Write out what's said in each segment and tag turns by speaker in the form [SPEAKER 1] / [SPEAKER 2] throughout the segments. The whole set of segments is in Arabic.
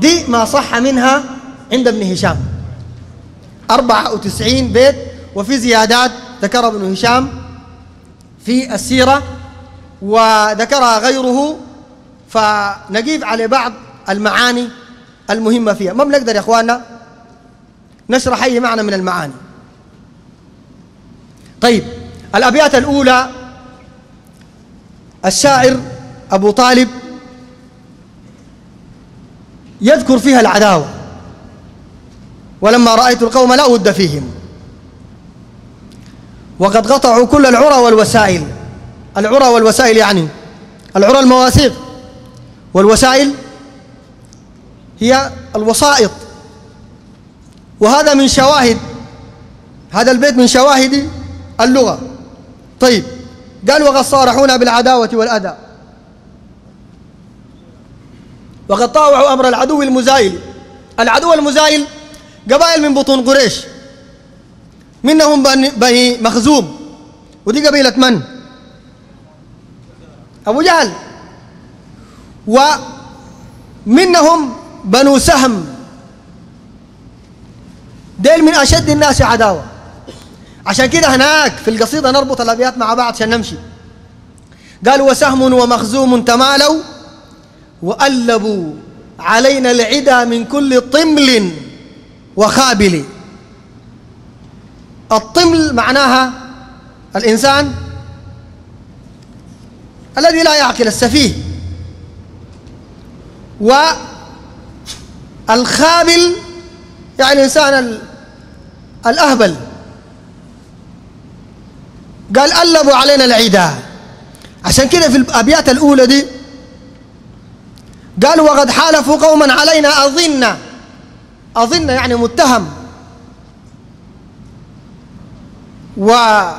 [SPEAKER 1] دي ما صح منها عند ابن هشام 94 بيت، وفي زيادات ذكرها ابن هشام في السيرة وذكرها غيره، فنجيب على بعض المعاني المهمة فيها. ما بنقدر يا إخواننا نشرح أي معنى من المعاني. طيب، الأبيات الأولى الشاعر أبو طالب يذكر فيها العداوة: ولما رأيت القوم لا ود فيهم وقد قطعوا كل العرى والوسائل. العرى والوسائل يعني العرى المواثيق، والوسائل هي الوسائط، وهذا من شواهد، هذا البيت من شواهد اللغة. طيب، قال: وقد صارحونا بالعداوة والأذى وقد طاوعوا أمر العدو المزايل. العدو المزايل قبائل من بطون قريش، منهم بني مخزوم، ودي قبيلة من؟ أبو جهل. ومنهم بنو سهم، ديل من أشد الناس عداوة. عشان كده هناك في القصيدة نربط الأبيات مع بعض عشان نمشي. قالوا: وسهم ومخزوم تمالوا وألبوا علينا العدا من كل طمل وخابل. الطمل معناها الإنسان الذي لا يعقل، السفيه، والخابل يعني الإنسان الأهبل. قال: ألبوا علينا العدا. عشان كده في الأبيات الأولى دي قالوا: وقد حالفوا قوما علينا أظن. أظن يعني متهم. وقال: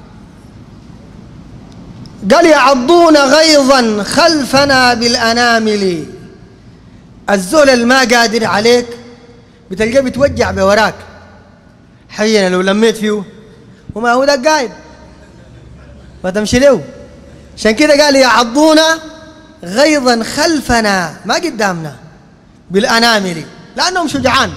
[SPEAKER 1] يعضون غيظا خلفنا بالأنامل. الزول اللي ما قادر عليك بتلقاه بتوجع بوراك. حينا لو لميت فيه وما هو ده قايد ما تمشي له. عشان كده قال: يعضون غيظا خلفنا، ما قدامنا، بالأنامل، لأنهم شجعان.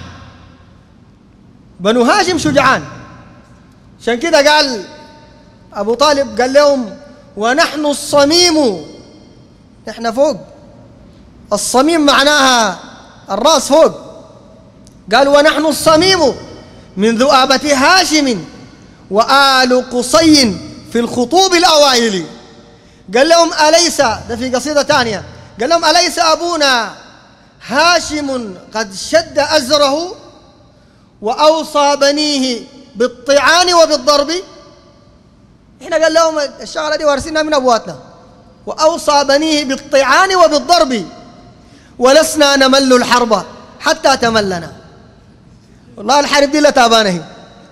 [SPEAKER 1] بنو هاشم شجعان. عشان كده قال أبو طالب، قال لهم: ونحن الصميم. نحن فوق. الصميم معناها الرأس فوق. قال: ونحن الصميم من ذؤابة هاشم وآل قصي في الخطوب الأوائل. قال لهم: أليس، ده في قصيدة ثانية، قال لهم: أليس أبونا هاشم قد شد أزره وأوصى بنيه بالطعان وبالضرب؟ إحنا قال لهم الشغلة دي وارثينها من أبواتنا. وأوصى بنيه بالطعان وبالضرب ولسنا نمل الحرب حتى تملنا. والله الحرب دي لا تابانه.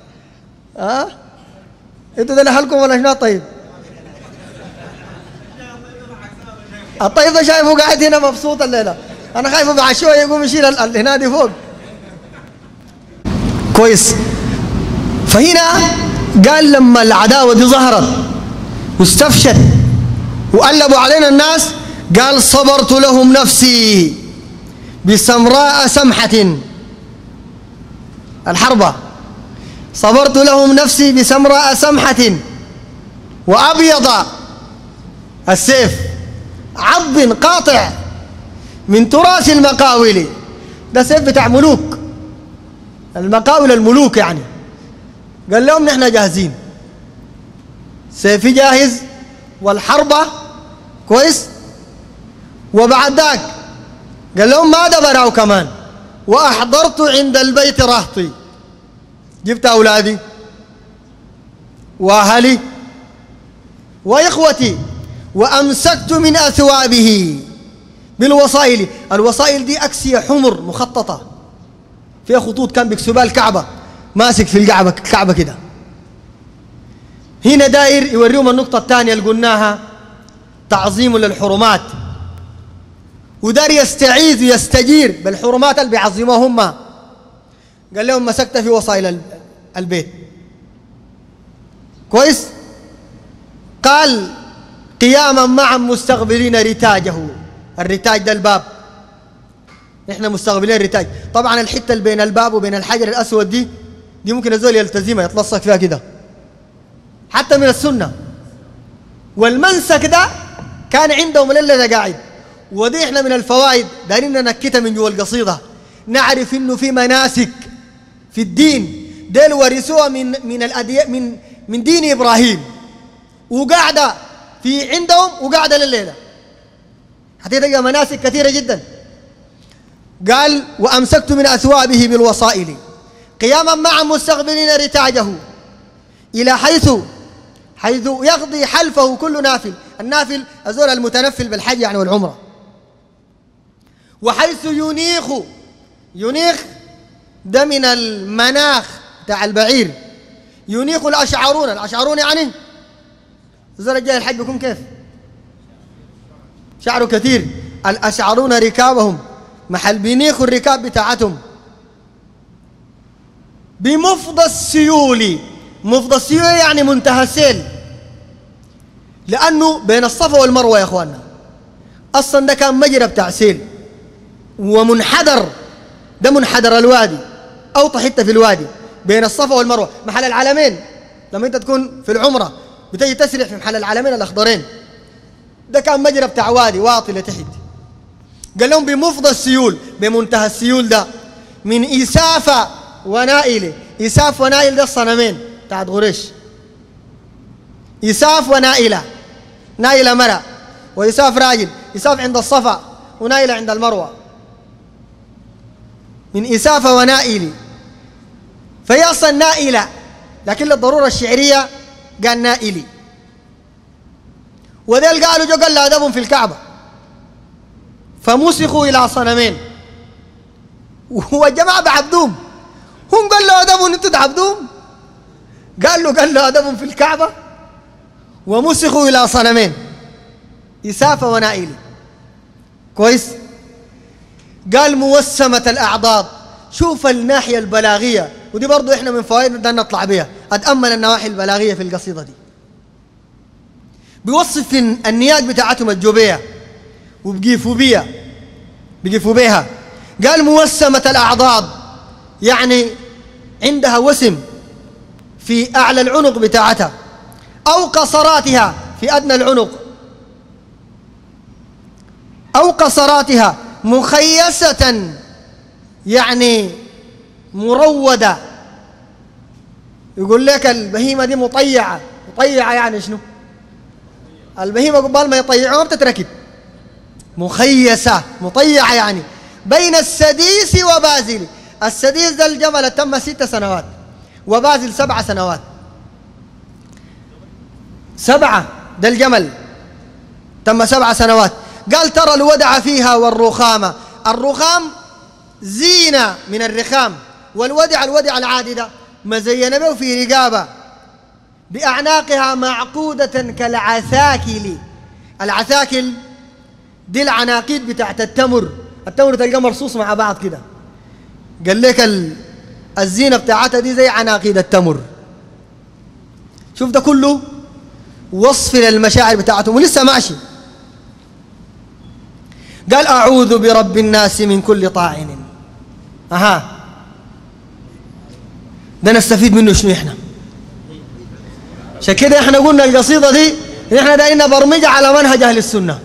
[SPEAKER 1] انتوا ده لحالكم ولا شنو؟ طيب، الطيب ده شايفه قاعد هنا مبسوط الليله، انا خايفه بعد شويه يقوم يشيل هنا دي فوق. كويس. فهنا قال: لما العداوه دي ظهرت واستفشت وقلبوا علينا الناس، قال: صبرت لهم نفسي بسمراء سمحة. الحربة: صبرت لهم نفسي بسمراء سمحة وأبيض السيف عض قاطع من تراث المقاول. ده سيف بتاع ملوك، المقاول الملوك يعني. قال لهم: نحن جاهزين، سيفي جاهز والحربة كويس. وبعد ذاك قال لهم: ما دبروا كمان، وأحضرت عند البيت رهطي، جبت أولادي وأهلي وإخوتي وأمسكت من أثوابه بالوصائل. الوصائل دي أكسية حمر مخططة فيها خطوط كان بيكسبها الكعبة، ماسك في الكعبة كده. هنا داير يوريهم النقطة الثانية اللي قلناها، تعظيم للحرمات، ودار يستعيذ ويستجير بالحرمات اللي بيعظموها هم. قال لهم: مسكت في وصائل البيت كويس. قال: قياما معا مستقبلين رتاجه. الرتاج ده الباب، نحن مستقبلين الرتاج. طبعا الحتة اللي بين الباب وبين الحجر الأسود دي ممكن الزول يلتزمها يتلصق فيها كده حتى من السنة. والمنسك ده كان عندهم الليلة قاعد. ودي احنا من الفوائد دارين ننكتها من جوا القصيدة، نعرف انه في مناسك في الدين ديل ورثوها من دين ابراهيم، وقاعدة في عندهم وقاعدة لليلة. حتلقى مناسك كثيرة جدا. قال وأمسكت من أثوابه بالوصائل قياما مع مستقبلين رتاجه إلى حيث يقضي حلفه كل نافل. النافل أزول المتنفل بالحج يعني والعمرة. وحيث ينيخ ده من المناخ بتاع البعير. ينيخ الأشعرون يعني الزول الجاي الحج بيكون كيف شعره كثير. الأشعرون ركابهم محل بينيخوا الركاب بتاعتهم. بمفضى السيول، مفضى السيول يعني منتهى السيل، لأنه بين الصفا والمروة يا أخواننا أصلا ده كان مجرى بتاع سيل ومنحدر. ده منحدر الوادي، أوطى حتة في الوادي بين الصفا والمروة، محل العلمين. لما أنت تكون في العمرة بتجي تسرح في محل العلمين الأخضرين، ده كان مجرى بتاع وادي واطي لتحت. قال لهم بمفضى السيول، بمنتهى السيول ده، من إسافة ونائلة. إساف ونائل ده الصنمين بتاعت قريش. إساف ونائلة، نائلة مرأة وإساف راجل. إساف عند الصفا ونائلة عند المروة. من إسافة ونائلة، فهي أصلا نائلة لكن للضرورة الشعرية قال نائلي. وذيل قالوا جو قال أدبهم في الكعبة فمسخوا إلى صنمين. والجماعة بعبدوهم، هم قال له أدبهم أنتوا تعبدوهم. قال له أدبهم في الكعبة ومسخوا إلى صنمين إسافة ونائلة. كويس. قال موسمة الأعضاد. شوف الناحية البلاغية، ودي برضو إحنا من فوائد بدنا نطلع بها. أتأمل النواحي البلاغية في القصيدة دي. بيوصف النياج بتاعتهم الجوبية وبقيفوا بيها. قال موسمة الأعضاد يعني عندها وسم في أعلى العنق بتاعتها، أو قصراتها في أدنى العنق، أو قصراتها مخيسة يعني مرودة. يقول لك البهيمة دي مطيعة يعني شنو؟ البهيمة قبل ما يطيعوها بتتركب. مخيسة مطيعة يعني بين السديس وبازل. السديس ده الجمل تم 6 سنوات، وبازل 7 سنوات. 7 ده الجمل تم 7 سنوات. قال ترى الودع فيها والرخامة. الرخام زينة من الرخام، والودع الودع العادي ده مزينة به في رقابة، بأعناقها معقودة كالعساكل. العساكل دي العناقيد بتاعت التمر تلقى مرصوص مع بعض كده. قال لك الزينة بتاعتها دي زي عناقيد التمر. شوف ده كله وصف للمشاعر بتاعتهم ولسه ماشي. قال أعوذ برب الناس من كل طاعن. ده نستفيد منه شنو احنا؟ عشان كده احنا قلنا القصيدة دي احنا داينا برمجة على منهج أهل السنة.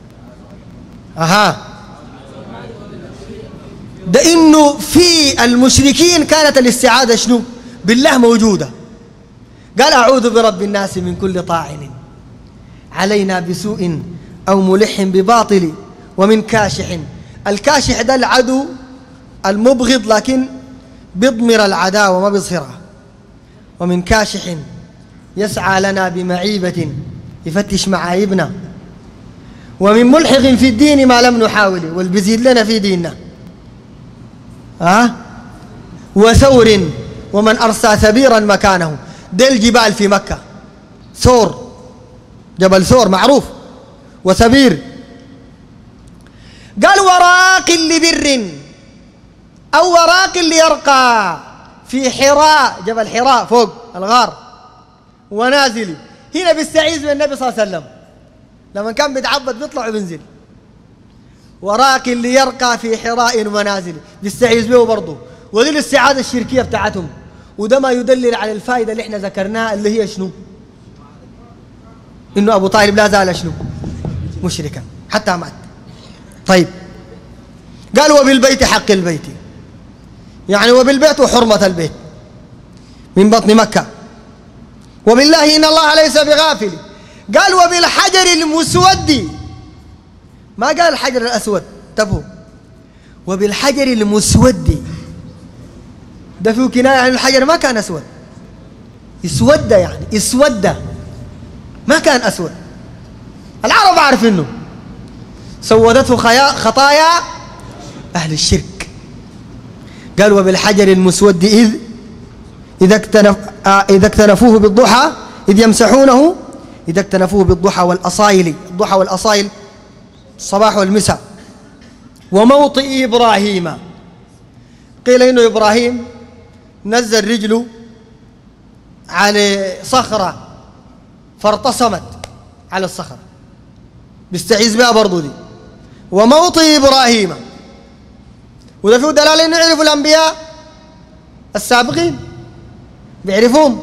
[SPEAKER 1] ده إنه في المشركين كانت الاستعاذة شنو؟ بالله موجودة. قال أعوذ برب الناس من كل طاعن علينا بسوء أو ملح بباطل ومن كاشح. الكاشح ده العدو المبغض لكن بيضمر العداوة ما بيظهرها. ومن كاشح يسعى لنا بمعيبة يفتش معايبنا. ومن ملحق في الدين ما لم نحاول والبزيد لنا في ديننا. وثور ومن أرسى ثبيرا مكانه. ده الجبال في مكة، ثور، جبل ثور معروف، وثبير. قال وراق لبر أو وراق ليرقى في حراء، جبل حراء فوق الغار، ونازل. هنا بيستعيذ من النبي صلى الله عليه وسلم لما كان بيتعبد بيطلع وبينزل. وراك اللي يرقى في حراء منازله، بيستعيذ به برضه. ودي الاستعاذة الشركية بتاعتهم، وده ما يدلل على الفائدة اللي احنا ذكرناها، اللي هي شنو؟ إنه أبو طالب لا زال شنو؟ مشركا حتى مات. طيب، قال وبالبيت حق البيت، يعني وبالبيت وحرمة البيت من بطن مكة. وبالله إن الله ليس بغافل. قال وبالحجر المسود، ما قال الحجر الأسود، انتبهوا، وبالحجر المسود، ده فيه كناية عن الحجر ما كان أسود، اسود يعني اسود، ما كان أسود. العرب عارفينه، سودته خطايا أهل الشرك. قال وبالحجر المسود إذا اكتنفوه بالضحى، إذ يمسحونه إذا اكتنفوه بالضحى والأصايل، الضحى والأصايل الصباح والمساء. وموطئ إبراهيم، قيل إنه إبراهيم نزل رجله على صخرة فارتصمت على الصخرة، بيستعيذ بها برضو دي. وموطئ إبراهيم، وده فيه دلالة إنه يعرفوا الأنبياء السابقين، بيعرفوهم.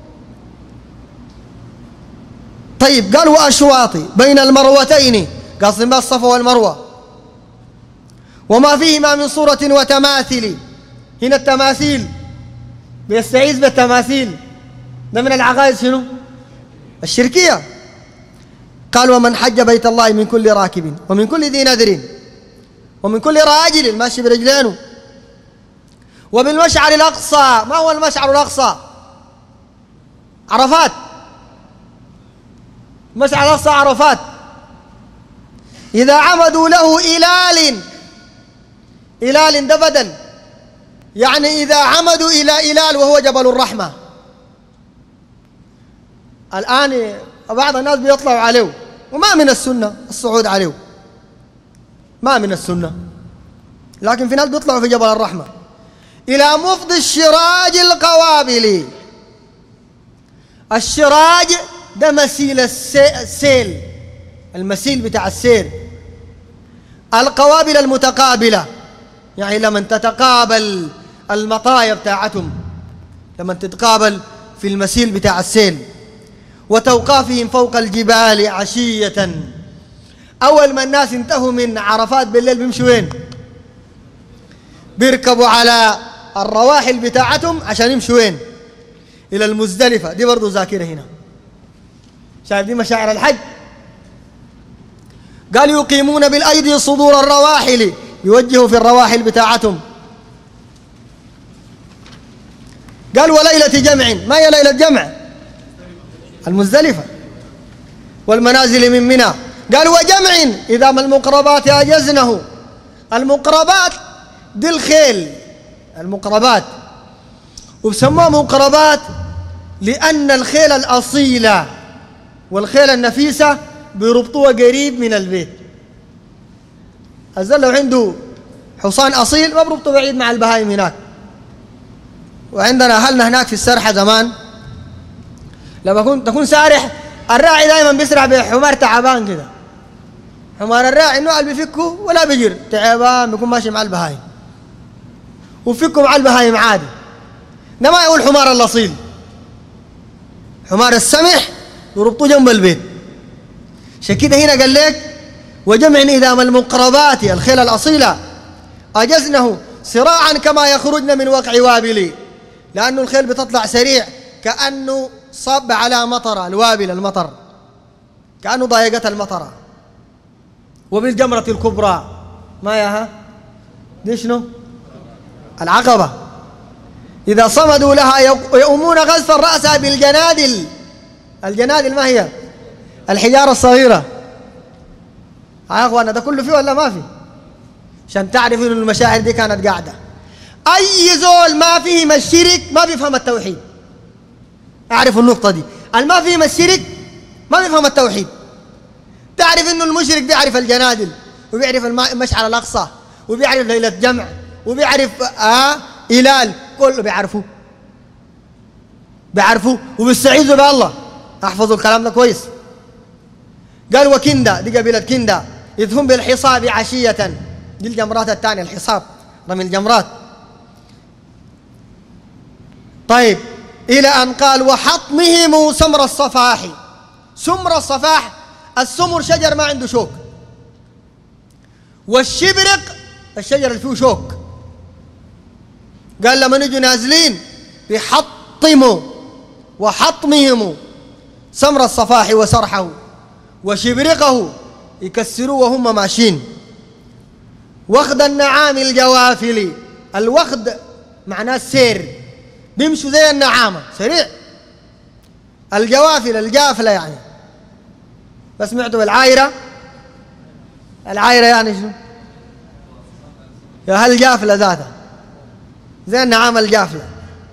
[SPEAKER 1] طيب، قال وأشواطي بين المروتين، قاصدين بها الصفا والمروة، وما فيهما من صورة وتماثل. هنا التماثيل بيستعيذ بالتماثيل، ده من العقائد شنو؟ الشركية. قال ومن حج بيت الله من كل راكب ومن كل ذي نذر ومن كل راجل ماشي برجلينه، وبالمشعر الأقصى. ما هو المشعر الأقصى؟ عرفات. المشعر الأقصى عرفات. إذا عمدوا له إلال ده بدل، يعني إذا عمدوا إلى إلال وهو جبل الرحمة. الآن بعض الناس بيطلعوا عليه، وما من السنة الصعود عليه، ما من السنة، لكن في ناس بيطلعوا في جبل الرحمة. إلى مفض الشراج القوابل. الشراج ده مسيل السيل، المسيل بتاع السير. القوابل المتقابلة، يعني لما تتقابل المطايا بتاعتهم، لما تتقابل في المسيل بتاع السيل. وتوقافهم فوق الجبال عشية. أول ما الناس انتهوا من عرفات بالليل بيمشوا وين؟ بيركبوا على الرواحل بتاعتهم عشان يمشوا وين؟ إلى المزدلفة. دي برضو ذاكرة هنا، شايف دي مشاعر الحج. قال يقيمون بالأيدي صدور الرواحل، يوجهوا في الرواحل بتاعتهم. قال وليلة جمع. ما هي ليلة جمع؟ المزدلفة والمنازل من منى. قال وجمع إذا ما المقربات أجزنه. المقربات دي الخيل، المقربات، وبسموها مقربات لأن الخيل الأصيلة والخيل النفيسة بيربطوها قريب من البيت. الزول لو عنده حصان أصيل ما بربطه بعيد مع البهايم هناك. وعندنا أهلنا هناك في السرحة زمان لما تكون سارح، الراعي دائما بيسرح بحمار تعبان كده. حمار الراعي النوع اللي بيفكه ولا بيجر، تعبان بيكون ماشي مع البهايم، وفكه مع البهايم عادي. ده ما يقول حمار الأصيل، حمار السمح يربطوه جنب البيت. عشان كده هنا قال لك وجمع إذا ما المقربات الخيل الأصيلة أجزنه سراعا كما يخرجن من وقع وابل. لأنه الخيل بتطلع سريع كأنه صب على مطر، الوابل المطر، كأنه ضايقت المطره. وبالجمرة الكبرى، ما ياها دي شنو؟ العقبة. إذا صمدوا لها يؤمون غزف الرأس بالجنادل. الجنادل ما هي؟ الحجارة الصغيرة. يا أخوانا ده كله فيه ولا ما فيه؟ عشان تعرف إنه المشاعر دي كانت قاعدة. أي زول ما فيهم الشرك ما بيفهم التوحيد. أعرفوا النقطة دي، ما فيهم الشرك ما بيفهم التوحيد. تعرف إنه المشرك بيعرف الجنادل، وبيعرف المشعر الأقصى، وبيعرف ليلة جمع، وبيعرف إلال، كله بيعرفوا وبيستعيذوا بالله. احفظوا الكلام ده كويس. قال وكندا، دي قبيلة كندا، إذ هم بالحصاب عشية. دي الجمرات الثانية، الحصاب رمي الجمرات. طيب إلى أن قال وحطمهم سمر الصفاح. سمر الصفاح السمر شجر ما عنده شوك، والشبرق الشجر اللي فيه شوك. قال لما نجوا نازلين بحطموا وحطمهم سمر الصفاح وسرحه وشبرقه يكسروه وهم ماشيين. وخد النعام الجوافل. الوخد معناه السير، بيمشوا زي النعامة سريع. الجوافل الجافلة يعني. بس سمعتوا بالعايرة؟ العايرة يعني شنو؟ يا هل جافلة ذاتها زي النعامة الجافلة.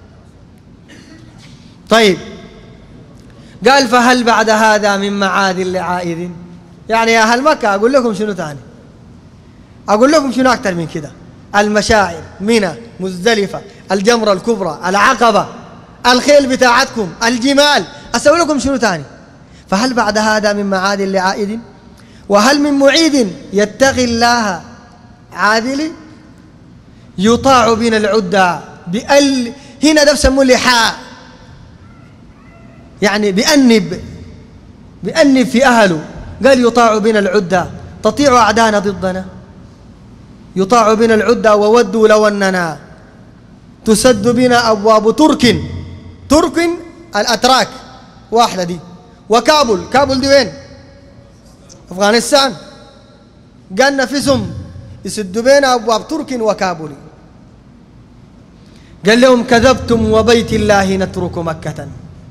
[SPEAKER 1] طيب قال فهل بعد هذا من معاد لعائد؟ يعني يا أهل مكة أقول لكم شنو تاني؟ أقول لكم شنو أكتر من كده؟ المشاعر، منى، مزدلفة، الجمرة الكبرى، العقبة، الخيل بتاعتكم، الجمال، أسوي لكم شنو تاني؟ فهل بعد هذا من معاد لعائد؟ وهل من معيد يتقي الله عادل؟ يطاع بنا العدى هنا ده بسموه لحاء، يعني بأنب في أهله. قال يطاع بنا العدى، تطيع أعدانا ضدنا. يطاع بنا العدى وودوا لو أننا تسد بنا أبواب ترك الأتراك واحدة دي. وكابل دي وين؟ أفغانستان. قال نفسهم يسدوا بنا أبواب ترك وكابل. قال لهم كذبتم وبيت الله نترك مكة.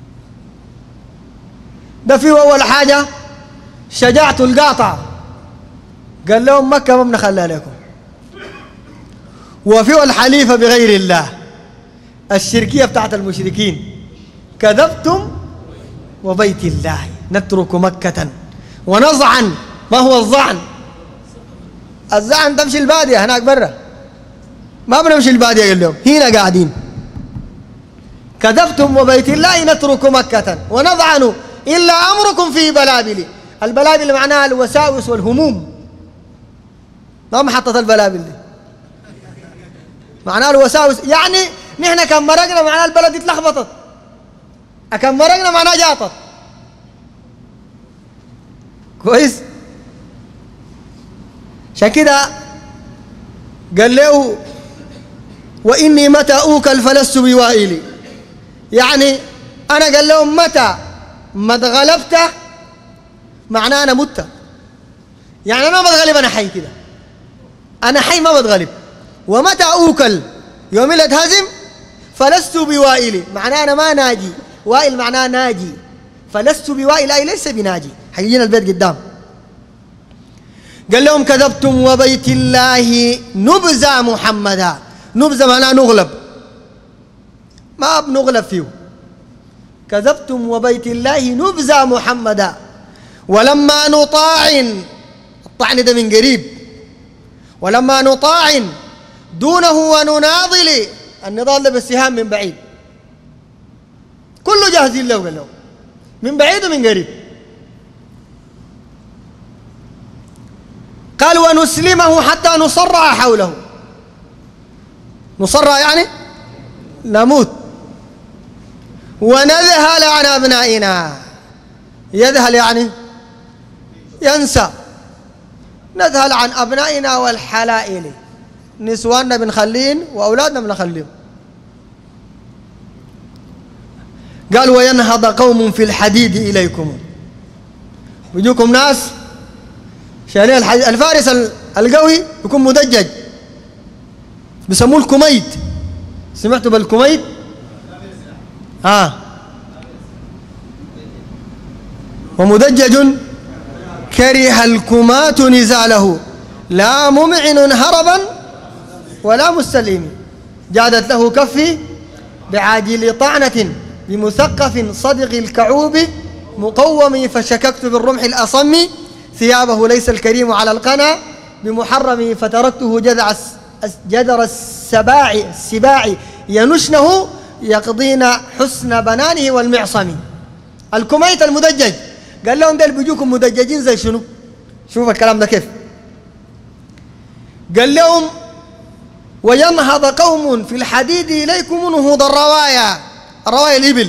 [SPEAKER 1] ده فيه أول حاجة شجاعة القاطع. قال لهم مكة ما بنخليها لكم. وفيه الحليفة بغير الله، الشركية بتاعت المشركين. كذبتم وبيت الله نترك مكة ونزعا. ما هو الزعن؟ الزعن تمشي البادية هناك برا، ما بنمشي البادية. قال لهم هنا قاعدين. كذبتم وبيت الله نترك مكة ونضعن إلا أمركم في بلابل. البلابل معناها الوساوس والهموم، ما محطة البلابل دي معناها الوساوس. يعني نحن كم مرقنا معناها البلد اتلخبطت، كم مرقنا معناها جاطت. كويس. عشان كده قال له وإني متى أوكل فلست بوائلي. يعني أنا قال لهم متى ما اتغلبت معناه أنا مت. يعني أنا ما بتغلب، أنا حي كده، أنا حي ما بتغلب. ومتى أوكل يوم اللي اتهزم فلست بوائلي، معناه أنا ما ناجي. وائل معناه ناجي، فلست بوائل أي ليس بناجي. حيجينا البيت قدام. قال لهم كذبتم وبيت الله نبذى محمدا. نبذى معناه نغلب، ما بنغلب فيه. كذبتم وبيت الله نبذى محمدا ولما نطاعن. الطعن ده من قريب. ولما نطاعن دونه ونناضل. النضال ده بالسهام من بعيد، كله جاهزين له. قال له من بعيد ومن قريب. قال ونسلمه حتى نصرع حوله. نصرع يعني نموت. ونذهل عن أبنائنا. يذهل يعني ينسى. نذهل عن أبنائنا والحلائل. نسواننا بنخلين وأولادنا بنخليهم. قال وينهض قوم في الحديد إليكم. ويجوكم ناس شايلين الفارس القوي يكون مدجج، بيسموه الكميت. سمعتوا بالكميت؟ ومدجج كره الكمات نزاله لا ممعن هربا ولا مستلم. جادت له كفي بعاجل طعنة بمثقف صدق الكعوب مقوم فشككت بالرمح الأصم ثيابه ليس الكريم على القنا بمحرم فتركته جدر السباع ينشنه يقضين حسن بنانه والمعصم. الكميت المدجج. قال لهم دول بيجوكم مدججين زي شنو؟ شوف الكلام ده كيف. قال لهم وينهض قوم في الحديد إليكم نهوض الروايا الإبل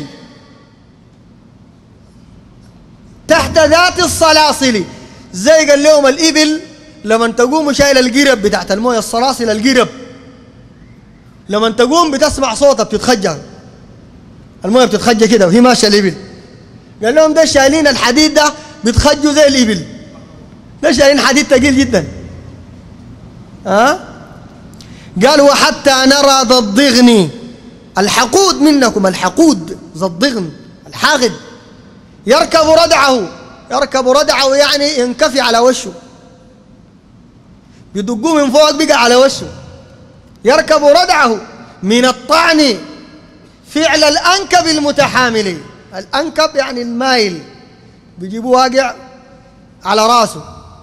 [SPEAKER 1] تحت ذات الصلاصل. زي قال لهم الإبل لما تقوم شايل القرب بتاعت المويه الصلاصل القرب لما تقوم بتسمع صوتها بتتخجى المويه بتتخجى كده وهي ماشيه الإبل. قال لهم ده شايلين الحديد ده بيتخجوا زي الإبل، ده شايلين حديد ثقيل جدا. قال وحتى نرى ذا الضغن الحقود منكم، الحقود ذا الضغن الحاقد يركب ردعه يعني ينكفي على وشه، بيدقوه من فوق بقى على وشه. يركب ردعه من الطعن فعل الأنكب المتحامل. الأنكب يعني المايل، بيجيبوه واقع على راسه.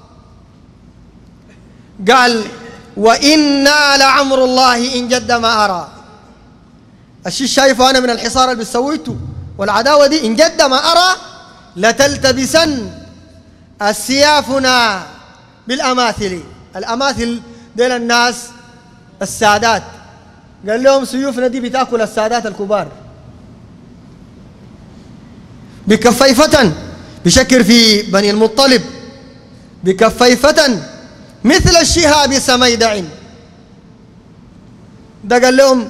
[SPEAKER 1] قال وإنا لعمر الله إن جد ما أرى. الشيء شايفه أنا من الحصار اللي بسويته والعداوة دي، إن جد ما أرى لتلتبسن السيافنا بالأماثل. الأماثل ديل الناس السادات، قال لهم سيوفنا دي بتاكل السادات الكبار. بكفيفة بشكر في بني المطلب، بكفيفة مثل الشهاب سميدع. ده قال لهم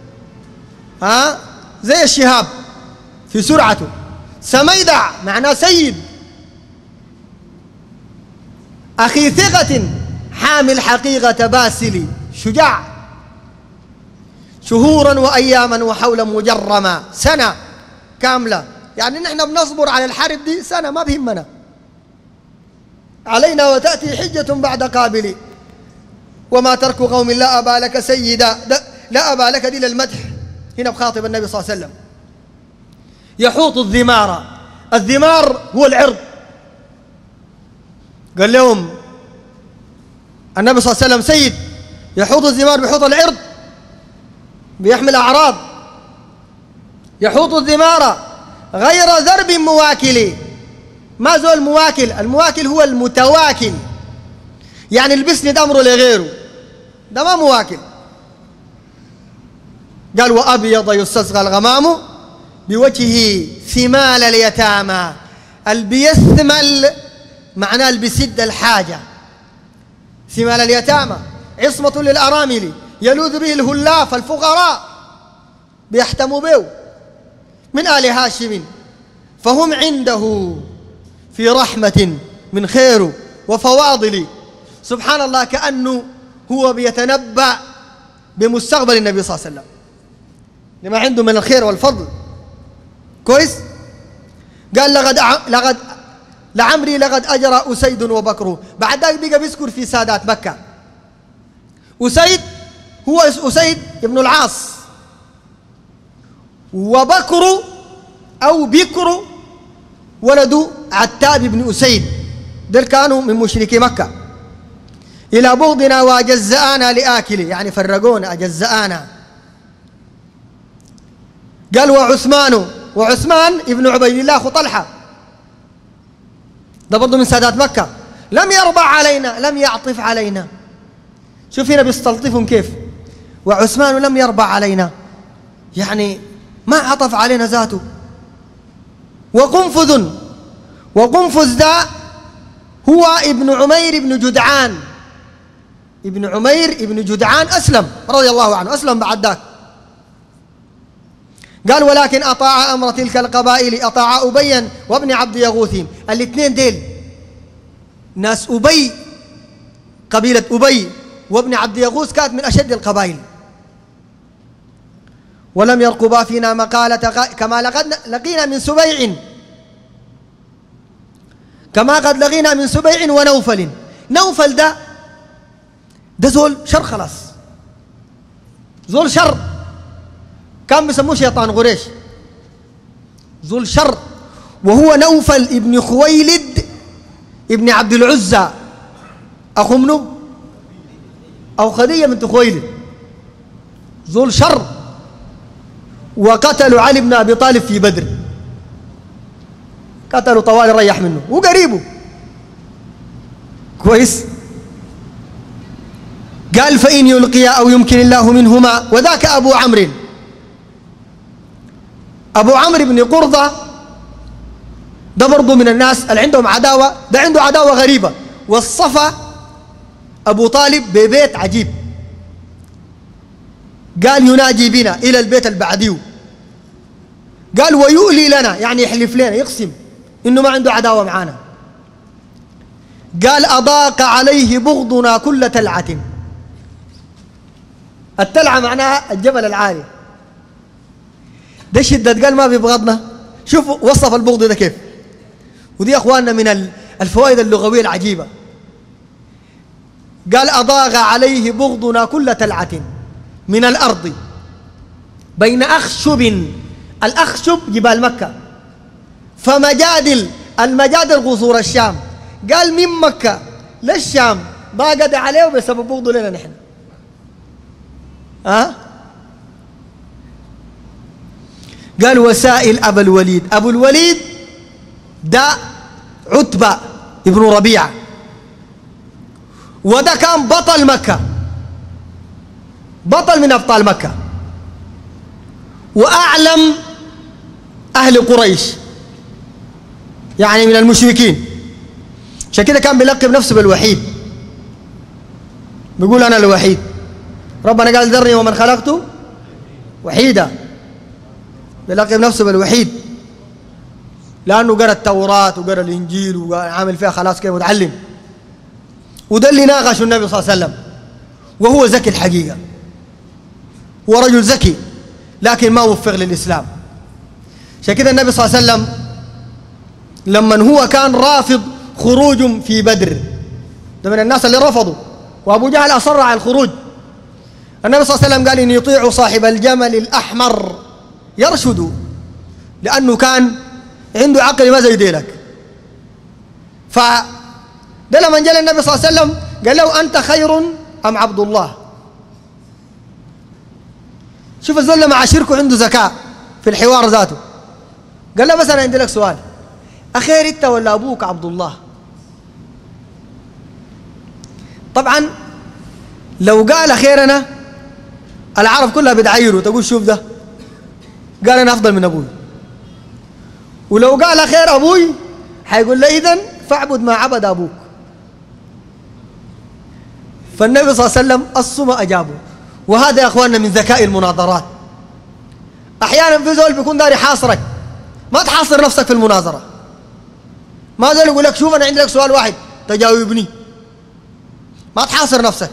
[SPEAKER 1] زي الشهاب في سرعته. سميدع معناه سيد، أخي ثقة حامل حقيقة باسل، شجاع. شهورا وأياما وحولا مجرما، سنة كاملة، يعني نحن بنصبر على الحرب دي سنة ما بهمنا علينا، وتأتي حجة بعد قابل. وما ترك قوم لا أبا لك سيدا، لا أبا لك دي للمدح، هنا بخاطب النبي صلى الله عليه وسلم. يحوط الذمار، الذمار هو العرض. قال لهم النبي صلى الله عليه وسلم سيد يحوط الذمار، بيحوط العرض، بيحمل أعراض. يحوط الذمار غير ذرب مواكل. ما زول المواكل؟ المواكل هو المتواكل، يعني اللي بيسند أمره لغيره، ده ما مواكل. قال وأبيض يستسقى الغمام بوجهه ثمال اليتامى. البيثمل معناه البسد الحاجة. ثمال اليتامى عصمة للأرامل يلوذ به الهلاف الفقراء، بيحتموا به من آل هاشم، فهم عنده في رحمة من خير وفواضل. سبحان الله، كأنه هو بيتنبأ بمستقبل النبي صلى الله عليه وسلم لما عنده من الخير والفضل. كويس. قال لعمري لقد أجرى أسيد وبكر. بعد ذلك بقى بيذكر في سادات مكة. أسيد هو أسيد ابن العاص، وبكر أو بكر ولد عتاب بن أسيد، دول كانوا من مشركي مكة. إلى بغضنا وجزآنا لآكل، يعني فرقونا أجزآنا. قال وعثمان ابن عبيد الله أخو طلحة، ده برضه من سادات مكة. لم يرضى علينا، لم يعطف علينا. شوف هنا بيستلطفهم كيف. وعثمان لم يرضى علينا، يعني ما عطف علينا ذاته. وقنفذ ده هو ابن عمير بن جدعان. ابن عمير ابن جدعان أسلم رضي الله عنه، أسلم بعد ذاك. قال ولكن أطاع أمر تلك القبائل، أطاع أبيا وابن عبد يغوثهم. الاثنين ديل ناس أبي، قبيلة أبي وابن عبد يغوث كانت من أشد القبائل. ولم يرقبا فينا مقالة كما لقينا من سبيع، كما قد لقينا من سبيع ونوفل. نوفل ده زول شر، خلاص زول شر، كان بيسموه شيطان قريش، زول شر. وهو نوفل ابن خويلد ابن عبد العزى، أخو منه أو خديجة بنت خويلد، زول شر. وقتلوا علي بن أبي طالب في بدر، قتلوا طوال ريح منه وقريبه. كويس. قال فإن يلقي أو يمكن الله منهما وذاك أبو عمرو. أبو عمرو بن قرظة ده برضه من الناس اللي عندهم عداوة، ده عنده عداوة غريبة. وصف أبو طالب ببيت عجيب، قال يناجي بنا إلى البيت البعديو، قال ويؤلي لنا يعني يحلف لنا يقسم إنه ما عنده عداوة معانا. قال أضاق عليه بغضنا كل تلعة. التلعة معناها الجبل العالي، ده شدة قال ما بيبغضنا. شوفوا وصف البغض ده كيف. ودي أخواننا من الفوائد اللغوية العجيبة. قال أضاق عليه بغضنا كل تلعة من الأرض بين أخشب، الأخشب جبال مكة، فمجادل، المجادل قصور الشام. قال من مكة للشام ضاقت عليه بسبب بغضه لنا نحن. قال وسائل أبا الوليد. أبو الوليد ده عتبة ابن ربيعة، وده كان بطل مكة، بطل من أبطال مكة، وأعلم أهل قريش يعني من المشركين. عشان كده كان بيلقب نفسه بالوحيد، بيقول أنا الوحيد. ربنا قال ذرني ومن خلقته وحيدا، بيلقب نفسه بالوحيد لأنه قرأ التوراة وقرأ الإنجيل وعامل فيها خلاص كده متعلم. وده اللي ناقشه النبي صلى الله عليه وسلم، وهو ذكي الحقيقة، ورجل ذكي لكن ما وفق للإسلام. عشان كده النبي صلى الله عليه وسلم لما هو كان رافض خروج في بدر، ده من الناس اللي رفضوا، وأبو جهل أصر على الخروج. النبي صلى الله عليه وسلم قال إن يطيع صاحب الجمل الأحمر يرشد، لأنه كان عنده عقل ما زي ديلك. فده لما جاء النبي صلى الله عليه وسلم قال له أنت خير أم عبد الله؟ شوف الزول لما عاشركه عنده ذكاء في الحوار ذاته. قال له مثلا عندي لك سؤال، أخير أنت ولا أبوك عبد الله؟ طبعا لو قال أخير أنا العرب كلها بتعايره، تقول شوف ده قال أنا أفضل من أبوي. ولو قال أخير أبوي حيقول له إذن فاعبد ما عبد أبوك. فالنبي صلى الله عليه وسلم الصم أجابه. وهذا يا أخواننا من ذكاء المناظرات. أحيانا في زول بيكون داري حاصرك، ما تحاصر نفسك في المناظرة. ما زال يقول لك شوف أنا عندي لك سؤال واحد تجاوبني، ما تحاصر نفسك.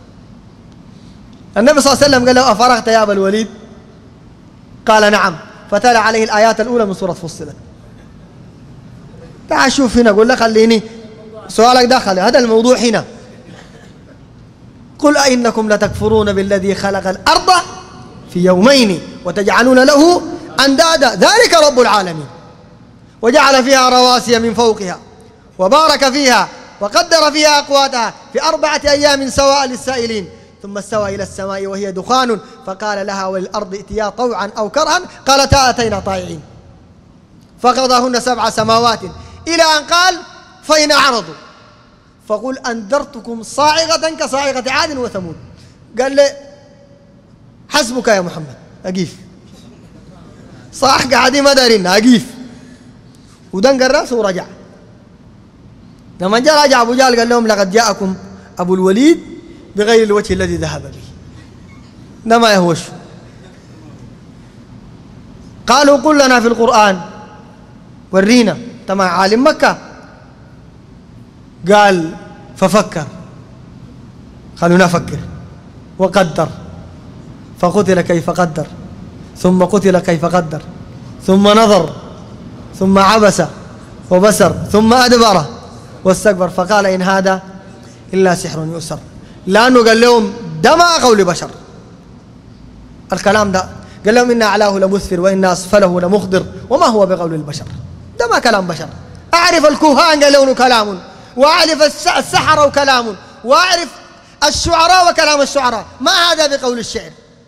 [SPEAKER 1] النبي صلى الله عليه وسلم قال له أفرغت يا أبا الوليد؟ قال نعم، فتلا عليه الآيات الأولى من سورة فصلت. تعال شوف هنا، قول لك خليني سؤالك داخل هذا الموضوع هنا. قل أئنكم لتكفرون بالذي خلق الأرض في يومين وتجعلون له أندادا ذلك رب العالمين وجعل فيها رواسي من فوقها وبارك فيها وقدر فيها أقواتها في 4 أيام سواء للسائلين ثم استوى إلى السماء وهي دخان فقال لها وللأرض ائتيا طوعا أو كرها قالتا أتينا طائعين فقضاهن 7 سماوات إلى أن قال فإن أعرضوا فقل أنذرتكم صاعقة كصاعقة عاد وثمود. قال لي حسبك يا محمد أقيف صح قاعدين ما دارين أقيف. ودنق الرأس ورجع. لما جاء رجع أبو جهل قال لهم لقد جاءكم أبو الوليد بغير الوجه الذي ذهب به. ده ما يهوش. قالوا قل لنا في القرآن ورينا تمام عالم مكة. قال ففكر خلونا نفكر وقدر فقتل كيف قدر ثم قتل كيف قدر ثم نظر ثم عبس وبسر ثم أدبر واستكبر فقال إن هذا إلا سحر يؤثر. لأنه قال لهم ده ما قول بشر الكلام ده. قال لهم إن أعلاه لمسفر وإن أسفله لمخضر وما هو بقول البشر. ده ما كلام بشر. أعرف الكهان قال لهم كلام وأعرف السحرة وكلام وأعرف الشعراء وكلام الشعراء ما هذا بقول الشعر.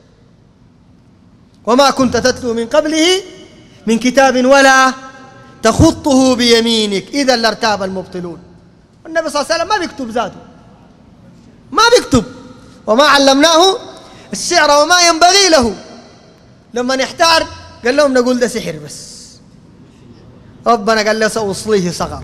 [SPEAKER 1] وما كنت تتلو من قبله من كتاب ولا تخطه بيمينك إذا لارتاب المبطلون. النبي صلى الله عليه وسلم ما بيكتب ذاته ما بيكتب وما علمناه السحر وما ينبغي له. لما نحتار قال لهم نقول ده سحر بس. ربنا قال له سأصليه سقر.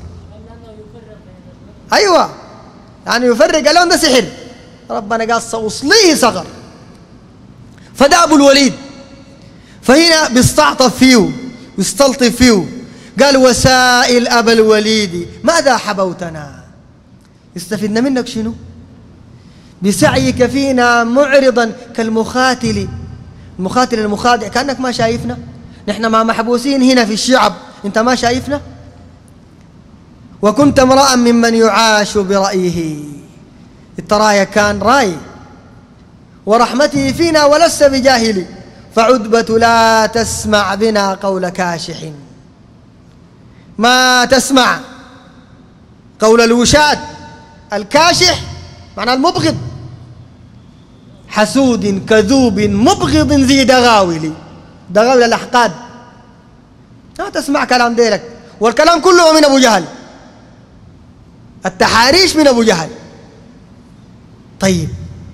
[SPEAKER 1] أيوة يعني يفرق، قال لهم ده سحر، ربنا قال سأصليه سقر. فده أبو الوليد. فهنا بيستعطف فيه ويستلطف فيه، قال وسائل أبا الوليد ماذا حبوتنا، استفدنا منك شنو؟ بسعيك فينا معرضا كالمخاتل، المخاتل المخادع، كأنك ما شايفنا، نحن ما محبوسين هنا في الشعب، انت ما شايفنا. وكنت امرأ ممن يعاش برأيه، الترايا كان راي، ورحمته فينا ولست بجاهل، فعدبة لا تسمع بنا قول كاشح، ما تسمع قول الوشاة. الكاشح معنى المبغض، حسود كذوب مبغض ذي دغاول، دغاول الأحقاد، ما تسمع كلام ديلك، والكلام كله من أبو جهل، التحاريش من أبو جهل. طيب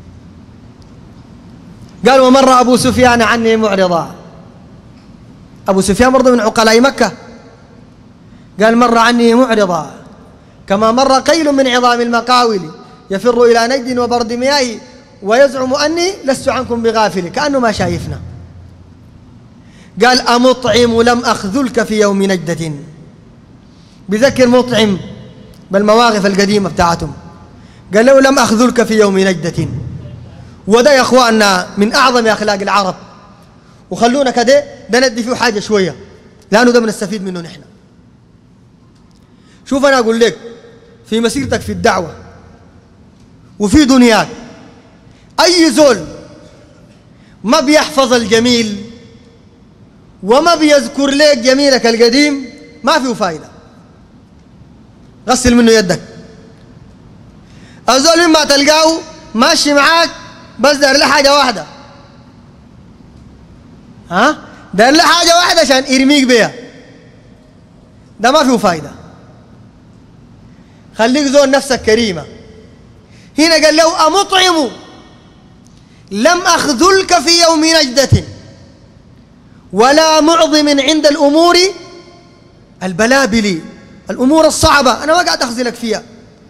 [SPEAKER 1] قال ومر أبو سفيان عني معرضا، أبو سفيان برضه من عقلاء مكة، قال مر عني معرضا كما مر قيل من عظام المقاول، يفر إلى نجد وبرد مياه ويزعم أني لست عنكم بغافل، كأنه ما شايفنا. قال أمطعم لم أخذلك في يوم نجدة، بذكر مطعم بالمواقف القديمة بتاعتهم، قال له لم أخذلك في يوم نجدة. وده يا أخواننا من أعظم أخلاق العرب، وخلونا كده ده ندي فيه حاجة شوية لأنه ده بنستفيد منه نحن. شوف أنا أقول لك في مسيرتك في الدعوة وفي دنياك، أي زول ما بيحفظ الجميل وما بيذكر لك جميلك القديم ما فيه فايدة، غسل منه يدك. الزول مما تلقاه ماشي معاك بس دار له حاجة واحدة، دار له حاجة واحدة عشان يرميك بيها، ده ما فيه فايدة. خليك زول نفسك كريمة. هنا قال له أمطعم لم أخذلك في يوم نجدة ولا معظم عند الأمور البلابل، الأمور الصعبة أنا ما قاعد أخذلك فيها،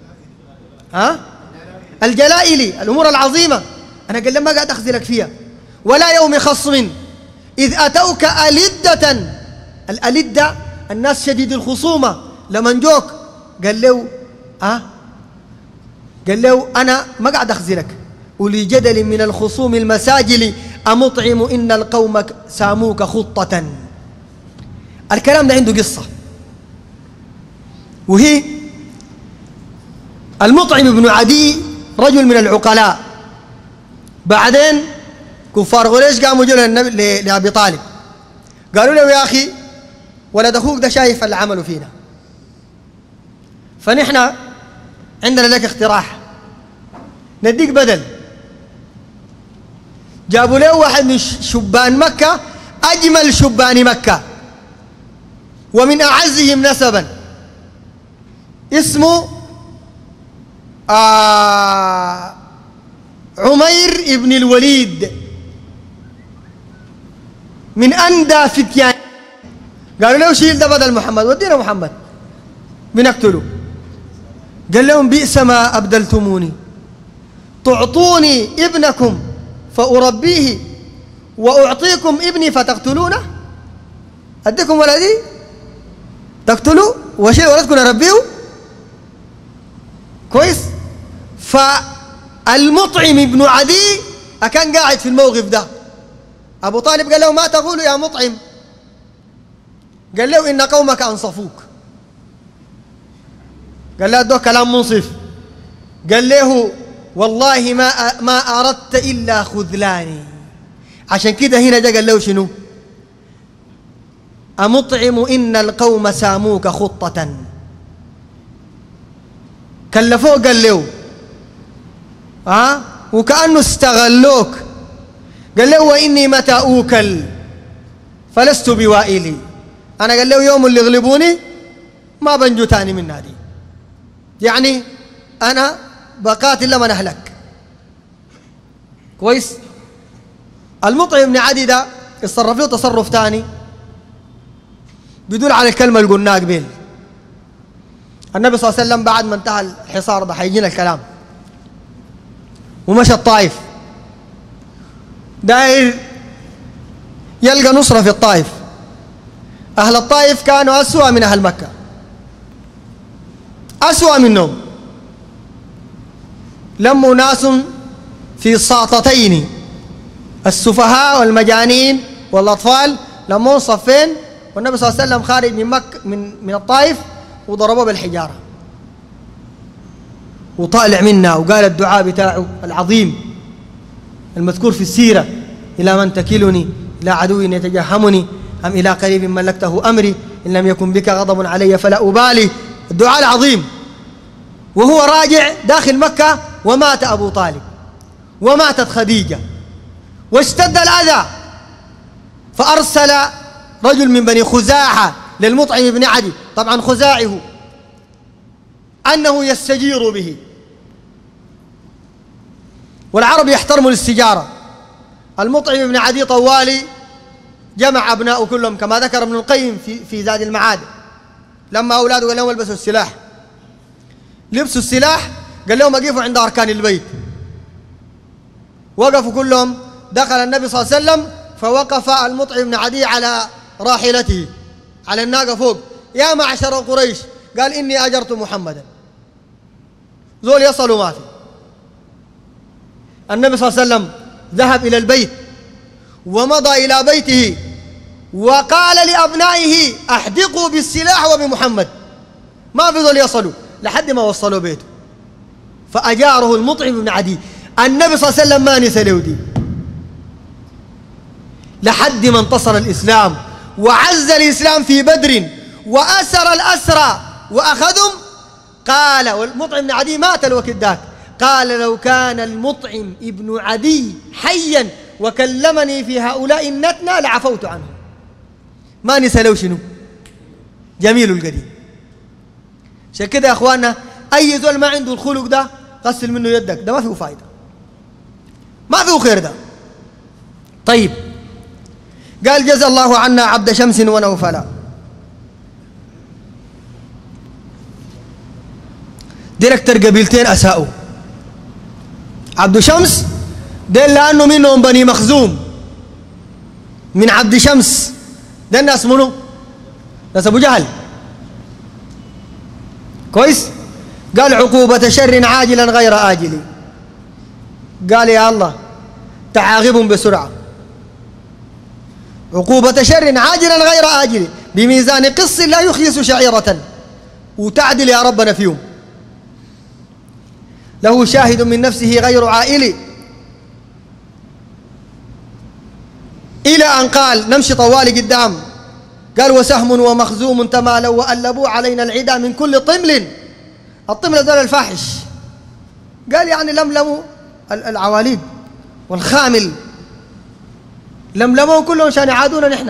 [SPEAKER 1] الجلائل الأمور العظيمة أنا قال ما قاعد أخذلك فيها، ولا يوم خصم إذ أتوك ألدة، الألدة الناس شديد الخصومة، لمن جوك قال له قال له أنا ما قاعد أخذلك، ولي جدل من الخصوم المساجل أمطعم إن القوم ساموك خطة. الكلام ده عنده قصة، وهي المطعم بن عدي رجل من العقلاء، بعدين كفار قريش قاموا جوا لأبي طالب قالوا له يا أخي ولد أخوك ده شايف العمل فينا، فنحن عندنا لك اقتراح نديك بدل. جابوا له واحد من شبان مكة، أجمل شبان مكة ومن أعزهم نسبا، اسمه عمير ابن الوليد، من أندى فتيان. قالوا له شيل ده بدل محمد، ودينا محمد بنقتله. قال لهم بئس ما أبدلتموني، تعطوني ابنكم فأربيه وأعطيكم ابني فتقتلونه، أديكم ولدي تقتلوا وشيل ولدكم أربيه كويس. فالمطعم ابن عدي كان قاعد في الموقف ده، أبو طالب قال له ما تقول يا مطعم؟ قال له إن قومك أنصفوك. قال له ده كلام منصف. قال له والله ما أردت إلا خذلاني. عشان كده هنا جا قال له شنو؟ أمطعم إن القوم ساموك خطة، كلفوه قال له وكأنه استغلوك. قال له وإني متى أوكل فلست بوائلي، أنا قال له يوم اللي يغلبوني ما بنجو تاني من نادي، يعني أنا بقاتل لمن أهلك. كويس. المطعم بن عدي ده اتصرف له تصرف ثاني بيدل على الكلمة اللي قلناها قبل. النبي صلى الله عليه وسلم بعد ما انتهى الحصار ده حيجينا الكلام، ومشى الطائف داير يلقى نصرة في الطائف. أهل الطائف كانوا أسوأ من أهل مكة، أسوأ منهم. لموا ناس في ساطتين، السفهاء والمجانين والأطفال، لموا صفين، والنبي صلى الله عليه وسلم خارج من مكة من الطائف وضربوه بالحجارة وطالع منا وقال الدعاء بتاعه العظيم المذكور في السيرة: إلى من تكلني، إلى عدو يتجهمني، أم إلى قريب ملكته أمري، إن لم يكن بك غضب علي فلا أبالي. الدعاء العظيم. وهو راجع داخل مكة ومات أبو طالب وماتت خديجة واشتد الأذى، فأرسل رجل من بني خزاعة للمطعم بن عدي، طبعا خزاعه، أنه يستجير به. والعرب يحترموا الاستجارة. المطعم بن عدي طوالي جمع أبناءه كلهم كما ذكر ابن القيم في زاد المعاد، لما أولاده قال لهم البسوا السلاح، لبسوا السلاح، قال لهم أقفوا عند أركان البيت. وقفوا كلهم، دخل النبي صلى الله عليه وسلم فوقف المطعم بن عدي على راحلته على الناقة فوق: يا معشر قريش، قال إني أجرت محمدا. زول يصلوا ما في. النبي صلى الله عليه وسلم ذهب إلى البيت ومضى إلى بيته وقال لأبنائه: أحدقوا بالسلاح وبمحمد. ما في ذول يصلوا لحد ما وصلوا بيته، فأجاره المطعم بن عدي. النبي صلى الله عليه وسلم ما نسى له دي لحد ما انتصر الإسلام وعز الإسلام في بدر وأسر الأسرى وأخذهم. قال، والمطعم بن عدي مات الوقت ذاك، قال: لو كان المطعم ابن عدي حيا وكلمني في هؤلاء النتنى لعفوت عنه. ما نسى له شنو؟ جميل القديم. عشان كده يا اخواننا اي زول ما عنده الخلق ده غسل منه يدك، ده ما فيه فايده، ما فيه خير ده. طيب، قال: جزا الله عنا عبد شمس ونوفلا. ديركتر قبيلتين اساءوا. عبد شمس دين لانه منهم بني مخزوم من عبد شمس، ده الناس منه ناس ابو جهل. كويس. قال: عقوبة شر عاجلا غير آجل. قال: يا الله تعاقبهم بسرعة. عقوبة شر عاجلا غير آجل بميزان قص لا يخيس شعيرة، وتعدل يا ربنا فيهم. له شاهد من نفسه غير عائل، إلى أن قال، نمشي طوالي قدام، قال: وسهم ومخزوم تمالوا وألبوا علينا العدا من كل طمل. الطمل ذول الفاحش، قال يعني لملموا العواليد والخامل، لملموا كلهم عشان يعادونا نحن.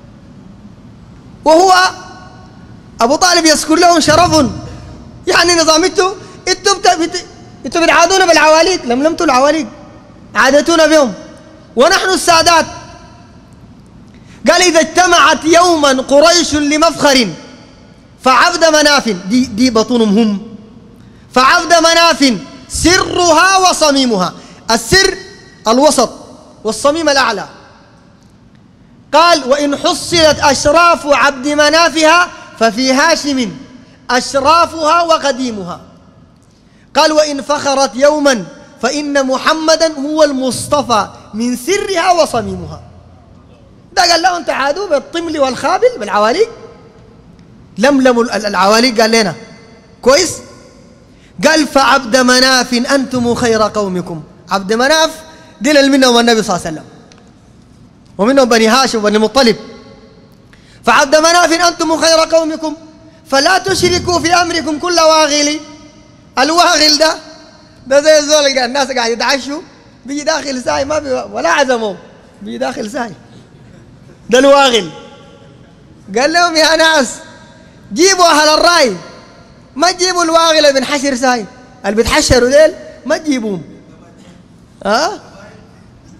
[SPEAKER 1] وهو أبو طالب يذكر لهم شرف، يعني نظامته انتوا بتعادونا بالعواليد، لملمتوا العواليد، عادتونا بهم ونحن السادات. قال: إذا اجتمعت يوما قريش لمفخر فعبد مناف، دي بطونهم هم، فعبد مناف سرها وصميمها، السر الوسط والصميم الأعلى. قال: وإن حصلت أشراف عبد منافها ففي هاشم أشرافها وقديمها. قال: وإن فخرت يوما فإن محمدا هو المصطفى من سرها وصميمها. ده قال لهم تعادوا بالطمل والخابل بالعواليق، لملموا العواليق. قال لنا كويس. قال: فعبد مناف أنتم خير قومكم. عبد مناف دلل منهم النبي صلى الله عليه وسلم، ومنهم بني هاشم وبني المطلب. فعبد مناف أنتم خير قومكم فلا تشركوا في أمركم كل واغل. الواغل ده زي الزول، الناس قاعد يتعشوا بيجي داخل ساي ما بي ولا عزموا، بيجي داخل ساي، ده الواغل. قال لهم: يا ناس جيبوا أهل الراي، ما تجيبوا الواغل اللي بنحشر ساي، اللي بتحشروا ديل ما تجيبوهم.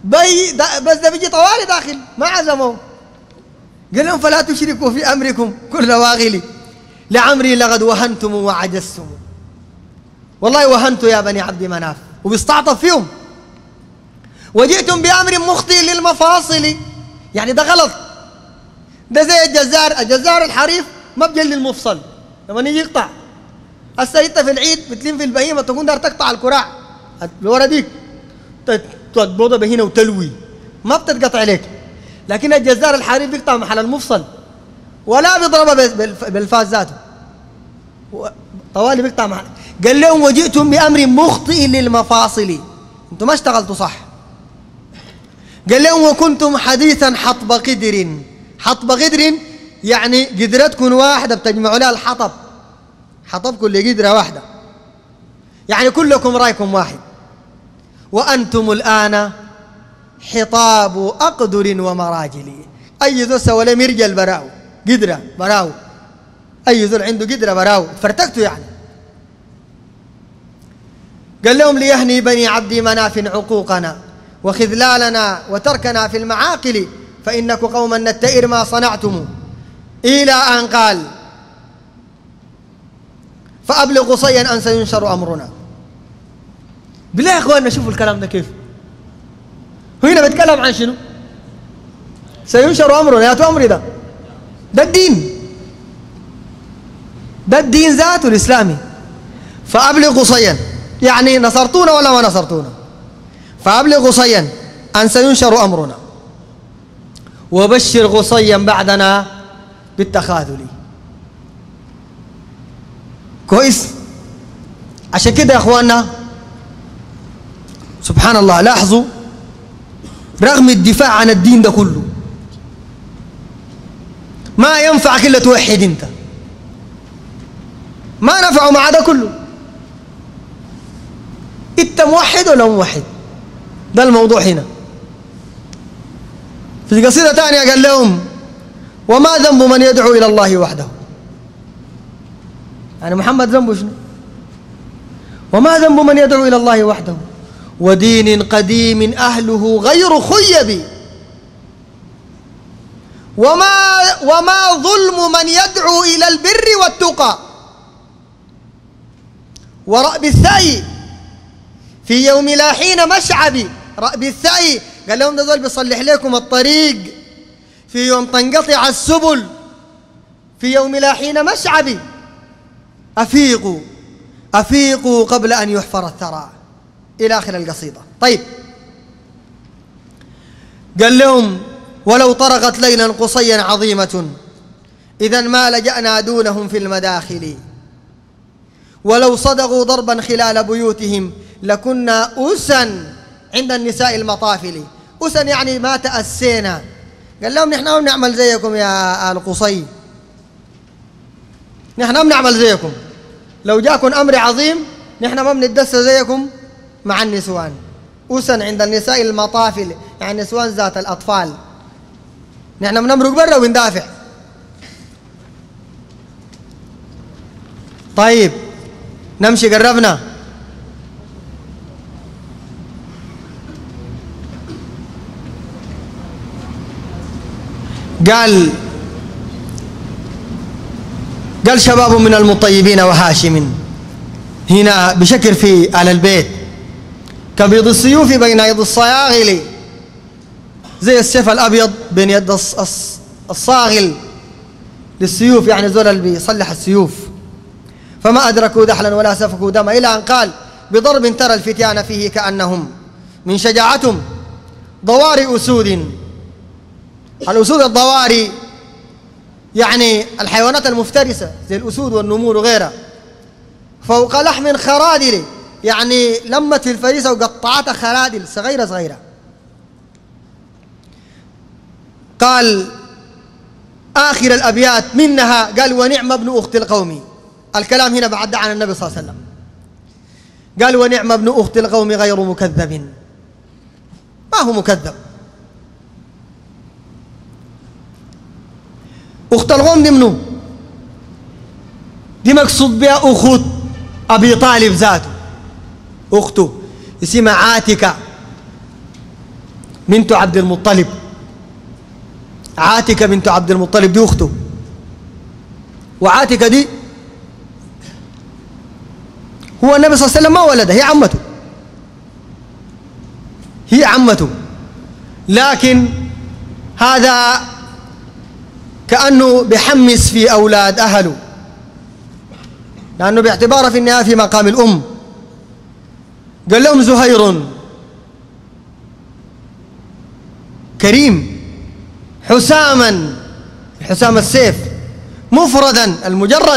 [SPEAKER 1] بس ده بيجي طوالي داخل ما عزموا. قال لهم فلا تشركوا في أمركم كل واغلي لعمري لقد وهنتم وعجزتم. والله وهنتوا يا بني عبد مناف، وبيستعطف فيهم. وجئتم بأمر مخطئ للمفاصل، يعني ده غلط. ده زي الجزار الحريف ما بجلي المفصل لما يجي يقطع. هسه انت في العيد بتلم في البهيمه تكون دار تقطع الكراع الورا ديك تقبضها بهنا وتلوي ما بتتقطع عليك، لكن الجزار الحريف بيقطع محل المفصل ولا بيضربها بالفاس ذاته طوالي بيقطع محل. قال لهم وجئتم بأمر مخطئ للمفاصل، انتم ما اشتغلتوا صح. قال لهم وكنتم حديثا حطب قدر. حطب قدر يعني قدرتكم واحدة بتجمعوا لها الحطب، حطب كل قدرة واحدة، يعني كلكم رأيكم واحد. وأنتم الآن حطاب أقدر ومراجل. أي ذو سوى مرجل براو قدرة براو، أي ذو عنده قدرة براو فرتكتوا يعني. قال لهم ليهني بني عبد مناف عقوقنا وخذلالنا وتركنا في المعاقل فإنكم قوما نتئر ما صنعتم. إلى أن قال فأبلغ صيا أن سينشر أمرنا. بالله يا أخواننا شوفوا الكلام ده كيف. هنا بيتكلم عن شنو؟ سينشر أمرنا. يا أمري ده الدين، ده الدين ذاته الإسلامي. فأبلغ صيا يعني نصرتونا ولا ما نصرتونا. فأبلغ صيا أن سينشر أمرنا وبشر غصيا بعدنا بالتخاذل. كويس. عشان كده يا اخواننا سبحان الله لاحظوا رغم الدفاع عن الدين ده كله ما ينفعك الا توحد انت، ما نفعه مع ده كله. انت موحد ولا موحد؟ ده الموضوع هنا. في قصيدة ثانية قال لهم وما ذنب من يدعو إلى الله وحده. يعني محمد ذنبه شنو؟ وما ذنب من يدعو إلى الله وحده ودين قديم أهله غير خيب. وما ظلم من يدعو إلى البر والتقى ورأب الثأي في يوم لا حين مشعب. رأب الثأي قال لهم ده بيصلح لكم الطريق في يوم تنقطع السبل في يوم لا حين مشعب. أفيقوا أفيقوا قبل أن يحفر الثرى إلى آخر القصيدة. طيب قال لهم ولو طرقت ليلا قصيا عظيمة إذا ما لجأنا دونهم في المداخل ولو صدغوا ضربا خلال بيوتهم لكنا أسا عند النساء المطافل. أسا يعني ما تأسينا. قال لهم نحن ما بنعمل زيكم يا آل قصي، نحن ما بنعمل زيكم. لو جاكم أمر عظيم نحن ما بندس زيكم مع النسوان. أسا عند النساء المطافل يعني نسوان ذات الأطفال. نحن بنمرق برا وبندافع. طيب نمشي قربنا. قال شباب من المطيبين وهاشم هنا بشكر في آل البيت كبيض السيوف بين يد الصياغل، زي السيف الأبيض بين يد الصاغل للسيوف، يعني زول اللي بيصلح السيوف. فما أدركوا دحلا ولا سفكوا دما إلى أن قال بضرب ترى الفتيان فيه كأنهم من شجاعتهم ضواري أسود. الأسود الضواري يعني الحيوانات المفترسة زي الأسود والنمور وغيرها. فوق لحم خرادل يعني لمت الفريسة وقطعتها خرادل صغيرة صغيرة. قال آخر الأبيات منها قال ونعم ابن أخت القوم. الكلام هنا بعد عن النبي صلى الله عليه وسلم. قال ونعم ابن أخت القوم غير مكذب. ما هو مكذب. أخت القوم دي منو؟ دي مقصود بها أخت أبي طالب ذاته، أخته اسمها عاتكة. بنت عبد المطلب، عاتكة بنت عبد المطلب دي أخته، وعاتكة دي هو النبي صلى الله عليه وسلم ما ولدها، هي عمته، هي عمته، لكن هذا كأنه بيحمس في أولاد أهله، لأنه باعتباره في النهاية في مقام الأم. قال لهم زهير كريم حساما، حسام السيف، مفردا المجرد،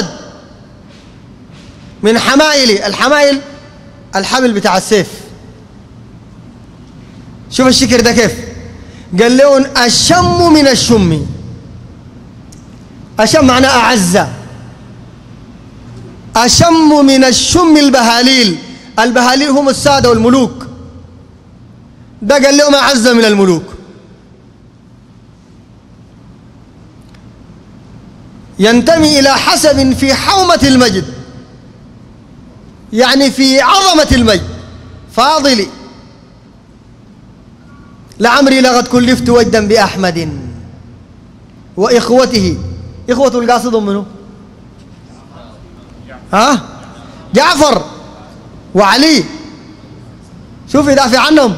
[SPEAKER 1] من حمائل، الحمائل الحبل بتاع السيف. شوف الشكر ده كيف، قال لهم أشم من الشم. أشم معناه أعز، أشم من الشم البهاليل، البهاليل هم السادة والملوك، ده قال لهم أعز من الملوك. ينتمي إلى حسب في حومة المجد، يعني في عظمة المجد، فاضلي لعمري لقد كلفت وجدا بأحمد وإخوته. إخوته القاصدهم منه؟ جعفر وعلي. شوف يدافع عنهم،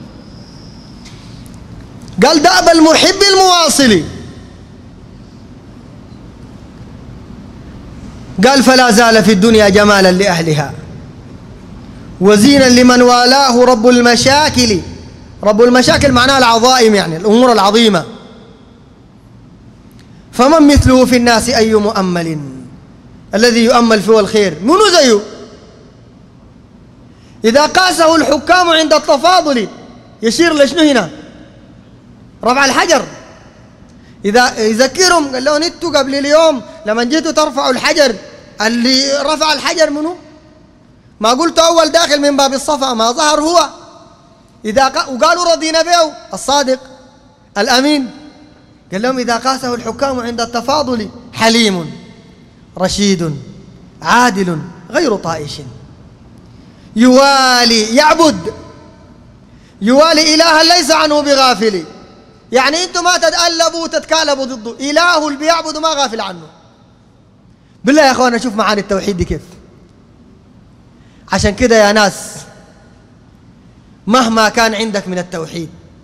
[SPEAKER 1] قال دأب المحب المواصل، قال فلا زال في الدنيا جمالا لأهلها وزينا لمن والاه رب المشاكل. رب المشاكل معناها العظائم، يعني الأمور العظيمة. فمن مثله في الناس أي مؤمل، الذي يؤمل فيه الخير منو زيه؟ إذا قاسه الحكام عند التفاضل، يشير لشنو هنا؟ رفع الحجر. إذا يذكرهم قال لهم انتوا قبل اليوم لما جيتوا ترفعوا الحجر، اللي رفع الحجر منو؟ ما قلت أول داخل من باب الصفا ما ظهر هو؟ وقالوا رضينا به الصادق الأمين. قال لهم إذا قاسه الحكام عند التفاضل حليم رشيد عادل غير طائش، يوالي يعبد، يوالي إلها ليس عنه بغافل. يعني انتم ما تتألبوا وتتكالبوا ضده، إله اللي بيعبد ما غافل عنه. بالله يا اخوانا شوف معاني التوحيد دي كيف. عشان كده يا ناس مهما كان عندك من التوحيد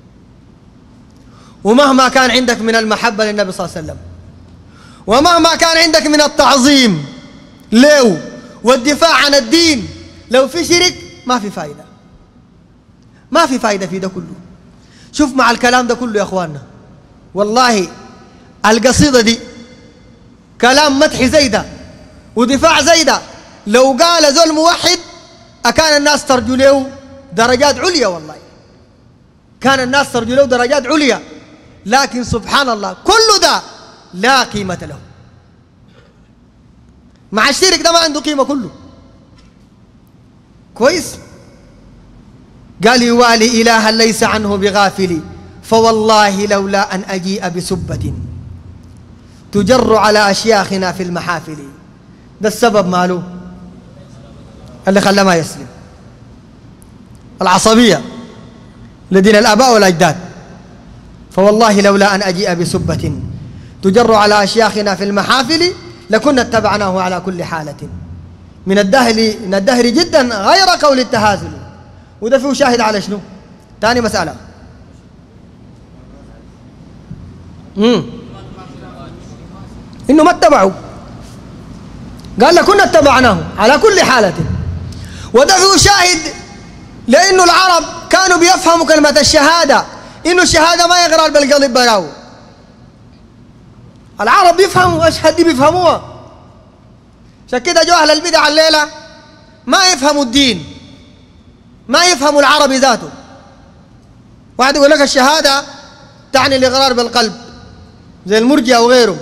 [SPEAKER 1] ومهما كان عندك من المحبة للنبي صلى الله عليه وسلم ومهما كان عندك من التعظيم له والدفاع عن الدين، لو في شرك ما في فايدة، ما في فايدة في ده كله. شوف مع الكلام ده كله يا اخواننا، والله القصيدة دي كلام مدح زي ده ودفاع زي ده، لو قال ذو الموحد أكان الناس ترجو له درجات عليا، والله كان الناس ترجو له درجات عليا، لكن سبحان الله كل ده لا قيمة له. مع الشرك ده ما عنده قيمة كله. كويس؟ قال يوالي إلها ليس عنه بغافل، فوالله لولا أن أجيء بسبة تجر على أشياخنا في المحافل. ده السبب ماله اللي خلاه ما يسلم، العصبية لدين الآباء والأجداد. فوالله لولا أن أجيء بسبة تجر على أشياخنا في المحافل لكنا اتبعناه على كل حالة، من الدهر جدا غير قول التهازل. وده فيه شاهد على شنو؟ تاني مسألة، إنه ما اتبعوا، قال لكنا اتبعناه على كل حالة. وده فيه شاهد لأنه العرب كانوا بيفهموا كلمة الشهادة، إنه الشهادة ما يقرأ بالقلب براو. العرب بيفهموا أشهد دي بيفهموها. عشان كده جو أهل البدع الليلة ما يفهموا الدين، ما يفهموا العربي ذاته. واحد يقول لك الشهادة تعني الإقرار بالقلب زي المرجئة وغيرهم،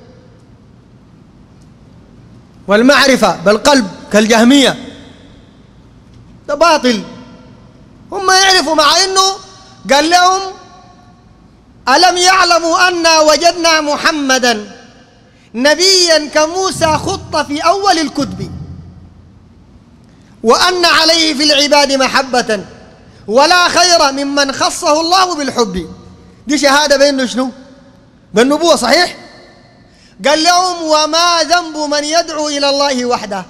[SPEAKER 1] والمعرفة بالقلب كالجهمية. ده باطل. هم يعرفوا، مع إنه قال لهم ألم يعلموا أنا وجدنا محمدا نبيا كموسى خط في أول الكتب وأن عليه في العباد محبة ولا خير ممن خصه الله بالحب. دي شهادة بأنه شنو؟ بالنبوة، صحيح؟ قال لهم وما ذنب من يدعو إلى الله وحده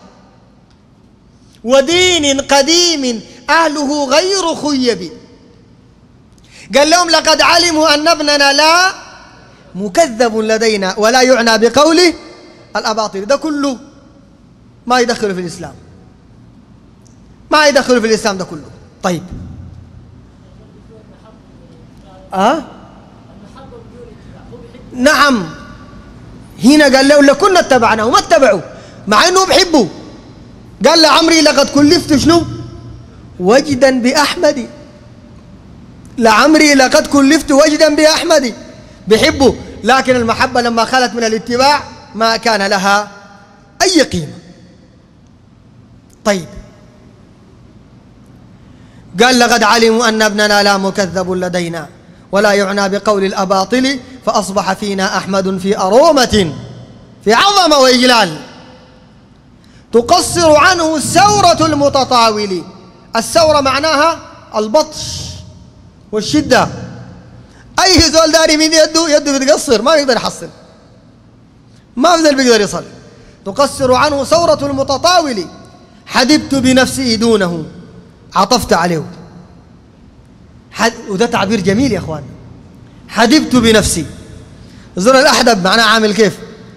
[SPEAKER 1] ودين قديم أهله غير خيب. قال لهم لقد علموا أن ابننا لا مكذب لدينا ولا يعنى بقوله الأباطيل. ده كله ما يدخل في الإسلام، ما يدخل في الإسلام ده كله. طيب نعم، هنا قال له لكنا اتبعناه وما اتبعوا مع انه بحبه. قال لعمري لقد كلفت شنو؟ وجدا بأحمد. لعمري لقد كلفت وجدا بأحمد، بحبه، لكن المحبة لما خلت من الاتباع ما كان لها أي قيمة. طيب قال لقد علموا أن ابننا لا مكذب لدينا ولا يعنى بقول الأباطل فأصبح فينا أحمد في أرومة في عظمة وإجلال تقصر عنه الثورة المتطاول. الثورة معناها البطش والشدة. أي زول داري من يده بتقصر ما يقدر يحصل، ما في ذل بيقدر يصل. تقصر عنه ثورة المتطاول حدبت بنفسي دونه، عطفت عليه. وده تعبير جميل يا اخوان، حدبت بنفسي. زر الأحدب معناه عامل كيف؟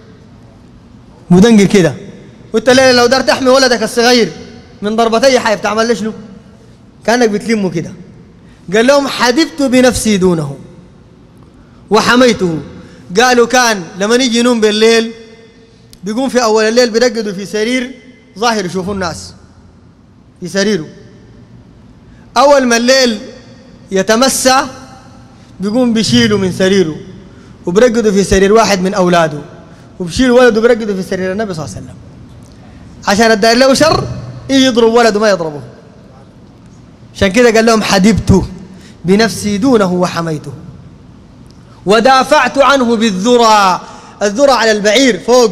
[SPEAKER 1] مدنقل كده. وانت لو دار تحمي ولدك الصغير من ضربتي حي بتعمل له شنو؟ كانك بتلمه كده. قال لهم حدبت بنفسي دونه وحميته. قالوا كان لما يجي ينوم بالليل بيقوم في اول الليل بيرقدوا في سرير ظاهر يشوفوا الناس في سريره. اول ما الليل يتمسى بيقوم بيشيله من سريره وبرقدوا في سرير واحد من اولاده، وبشيلوا ولده وبرقدوا في سرير النبي صلى الله عليه وسلم عشان الداير له شر يجي يضرب ولده ما يضربه. عشان كده قال لهم حدبت بنفسي دونه وحميته ودافعت عنه بالذرى. الذرى على البعير فوق،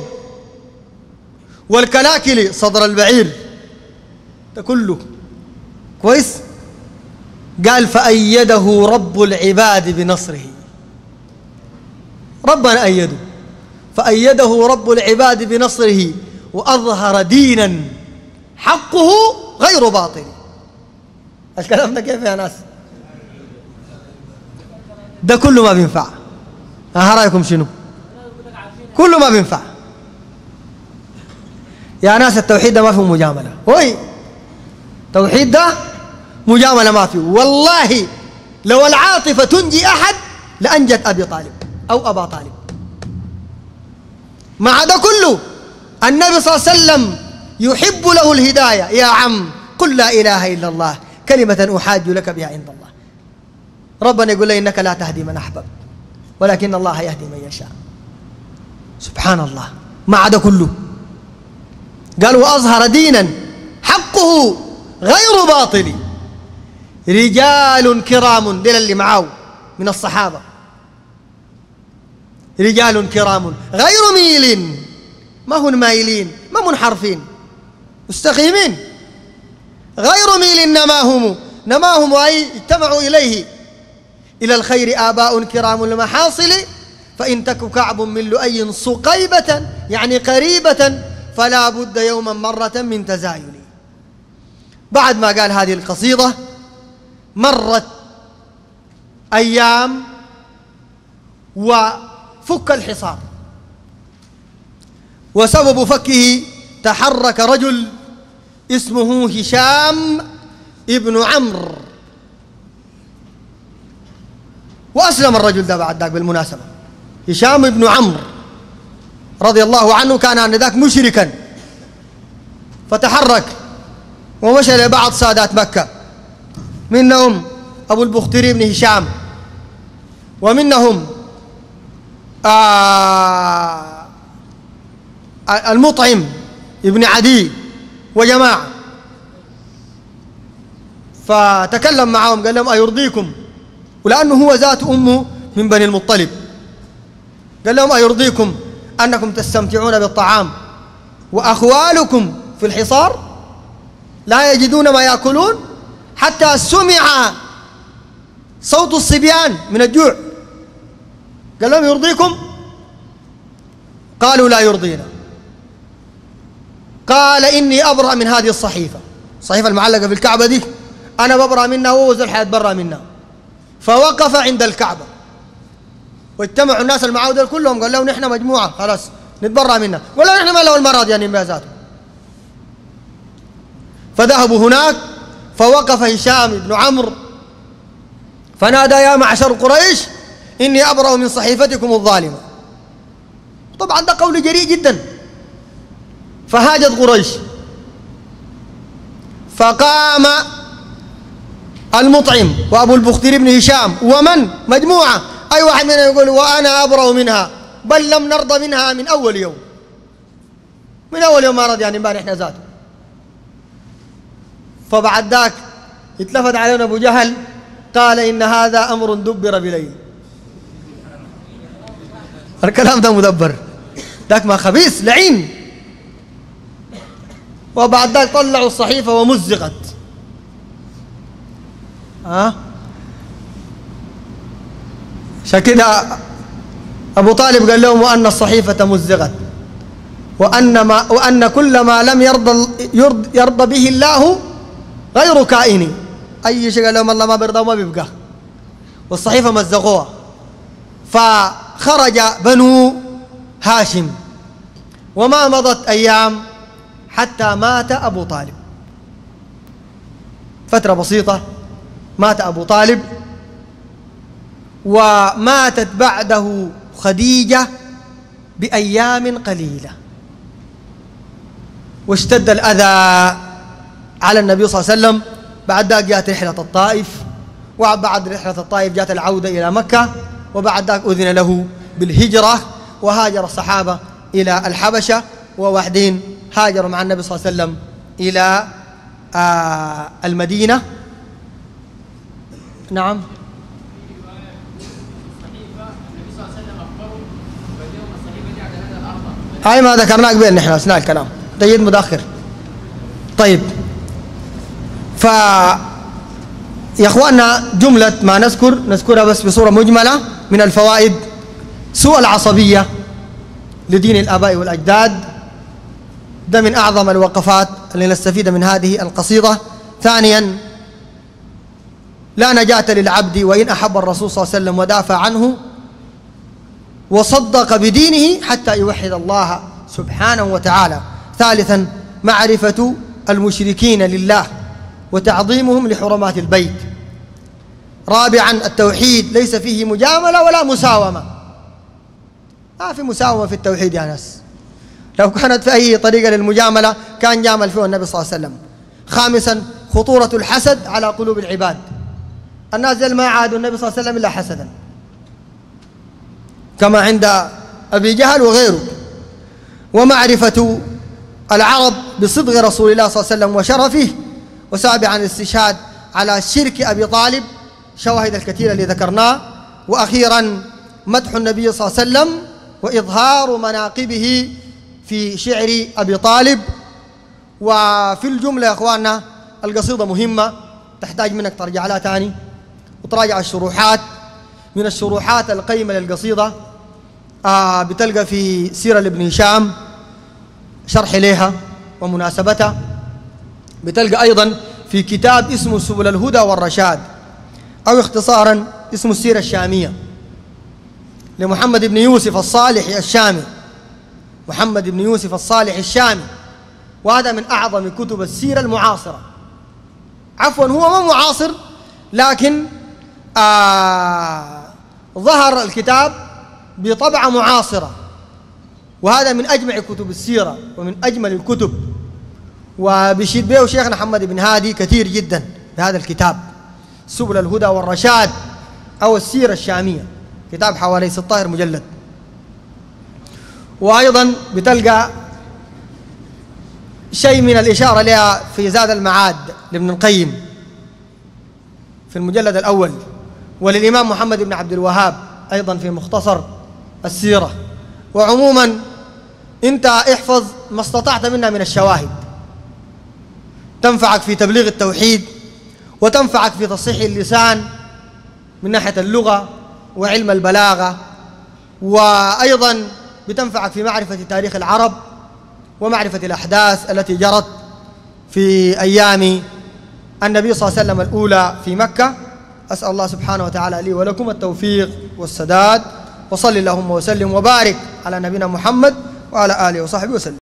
[SPEAKER 1] والكلاكل صدر البعير، ده كله كويس. قال فأيده رب العباد بنصره. ربنا أيده، فأيده رب العباد بنصره وأظهر دينا حقه غير باطل. الكلام ده كيف يا ناس؟ ده كله ما بينفع. رأيكم شنو؟ كله ما بينفع يا ناس. التوحيد ده ما فيه مجاملة. وي توحيد ده مجاملة ما فيه. والله لو العاطفة تنجي أحد لأنجت أبي طالب أو أبا طالب. مع ده كله النبي صلى الله عليه وسلم يحب له الهداية. يا عم قل لا إله إلا الله كلمة أحاج لك بها عند الله. ربنا يقول لي إنك لا تهدي من أحببت ولكن الله يهدي من يشاء. سبحان الله. مع ده كله قال وأظهر دينا حقه غير باطل. رجال كرام، دول اللي معاه من الصحابة، رجال كرام غير ميل، ما هن مايلين ما منحرفين مستقيمين. غير ميل نماهم أي اجتمعوا إليه. إلى الخير آباء كرام المحاصل فإن تك كعب من لؤي صقيبة يعني قريبة فلا بد يوما مرة من تزايل. بعد ما قال هذه القصيدة مرت أيام وفك الحصار، وسبب فكه تحرك رجل اسمه هشام ابن عمرو، وأسلم الرجل ده بعد ذاك. بالمناسبة هشام ابن عمرو رضي الله عنه كان آنذاك مشركا، فتحرك ومشى لبعض سادات مكة، منهم أبو البختري بن هشام، ومنهم المطعم ابن عدي وجماعة. فتكلم معهم قال لهم أيرضيكم، ولأنه هو ذات أمه من بني المطلب، قال لهم أيرضيكم أنكم تستمتعون بالطعام وأخوالكم في الحصار لا يجدون ما يأكلون، حتى سمع صوت الصبيان من الجوع. قال لهم يرضيكم؟ قالوا لا يرضينا. قال إني أبرأ من هذه الصحيفة المعلقة في الكعبة دي، أنا ببرأ منها وهو ذو حيتبرأ منها. فوقف عند الكعبة واجتمعوا الناس اللي معاه دول كلهم، قال لهم نحن مجموعة خلاص نتبرأ منها، ولا نحن ما له المرض يعني بذاته. فذهبوا هناك، فوقف هشام بن عمرو فنادى يا معشر قريش إني أبرأ من صحيفتكم الظالمة. طبعا ده قول جريء جدا. فهاجت قريش، فقام المطعم وأبو البختري بن هشام ومن مجموعة، أي واحد منهم يقول وأنا أبرأ منها، بل لم نرضى منها من أول يوم. من أول يوم ما رضي يعني امبارح احنا ذاته. فبعد ذاك اتلفت علينا أبو جهل قال إن هذا أمر دبر بليل. الكلام ده مدبر، ذاك ما خبيث لعين. وبعد ذاك طلعوا الصحيفة ومزقت. عشان كده أبو طالب قال لهم وأن الصحيفة مزقت، وأن كل ما لم يرضى به الله غير كائن. أي شيء قال لهم الله ما بيرضى وما بيبقى. والصحيفة مزقوها. فخرج بنو هاشم، وما مضت أيام حتى مات أبو طالب. فترة بسيطة مات أبو طالب، وماتت بعده خديجة بأيام قليلة. واشتد الأذى على النبي صلى الله عليه وسلم. بعد ذلك جاءت رحلة الطائف، وبعد رحلة الطائف جاءت العودة إلى مكة، وبعد ذلك أذن له بالهجرة، وهاجر الصحابة إلى الحبشة، ووحدين هاجروا مع النبي صلى الله عليه وسلم إلى المدينة. نعم. هاي ما ذكرناك بين نحن أثناء الكلام، جيد متأخر. طيب، يا اخواننا جملة ما نذكرها بس بصورة مجملة من الفوائد: سوء العصبية لدين الآباء والأجداد، ده من أعظم الوقفات اللي نستفيد من هذه القصيدة. ثانيا، لا نجاة للعبد وإن أحب الرسول صلى الله عليه وسلم ودافع عنه وصدق بدينه حتى يوحد الله سبحانه وتعالى. ثالثا، معرفة المشركين لله وتعظيمهم لحرمات البيت. رابعا، التوحيد ليس فيه مجاملة ولا مساومة. ما في مساومة في التوحيد يا ناس. لو كانت في أي طريقة للمجاملة كان جامل فيه النبي صلى الله عليه وسلم. خامسا، خطورة الحسد على قلوب العباد. الناس ما عادوا النبي صلى الله عليه وسلم إلا حسدا، كما عند أبي جهل وغيره. ومعرفة العرب بصدق رسول الله صلى الله عليه وسلم وشرفه. وسابعا، الاستشهاد على شرك أبي طالب، شواهد الكثيرة اللي ذكرناه. وأخيرا، مدح النبي صلى الله عليه وسلم وإظهار مناقبه في شعر أبي طالب. وفي الجملة يا أخواننا القصيدة مهمة، تحتاج منك ترجع لها تاني وتراجع الشروحات. من الشروحات القيمة للقصيدة بتلقى في سيرة لابن هشام شرح لها ومناسبتها. بتلقى أيضا في كتاب اسمه سبل الهدى والرشاد، أو اختصارا اسمه السيرة الشامية لمحمد بن يوسف الصالح الشامي. محمد بن يوسف الصالح الشامي، وهذا من أعظم كتب السيرة المعاصرة. عفوا، هو ما معاصر، لكن ظهر الكتاب بطبعة معاصرة، وهذا من أجمع كتب السيرة ومن أجمل الكتب. وبيشيد به شيخنا محمد بن هادي كثير جدا بهذا الكتاب، سبل الهدى والرشاد أو السيرة الشامية، كتاب حوالي 16 مجلد. وأيضا بتلقى شيء من الإشارة لها في زاد المعاد لابن القيم في المجلد الأول، وللإمام محمد بن عبد الوهاب أيضا في مختصر السيرة. وعموما أنت احفظ ما استطعت منها من الشواهد، تنفعك في تبليغ التوحيد، وتنفعك في تصحيح اللسان، من ناحية اللغة وعلم البلاغة، وأيضا بتنفعك في معرفة تاريخ العرب ومعرفة الأحداث التي جرت في أيام النبي صلى الله عليه وسلم الأولى في مكة. أسأل الله سبحانه وتعالى لي ولكم التوفيق والسداد، وصل اللهم وسلم وبارك على نبينا محمد وعلى آله وصحبه وسلم.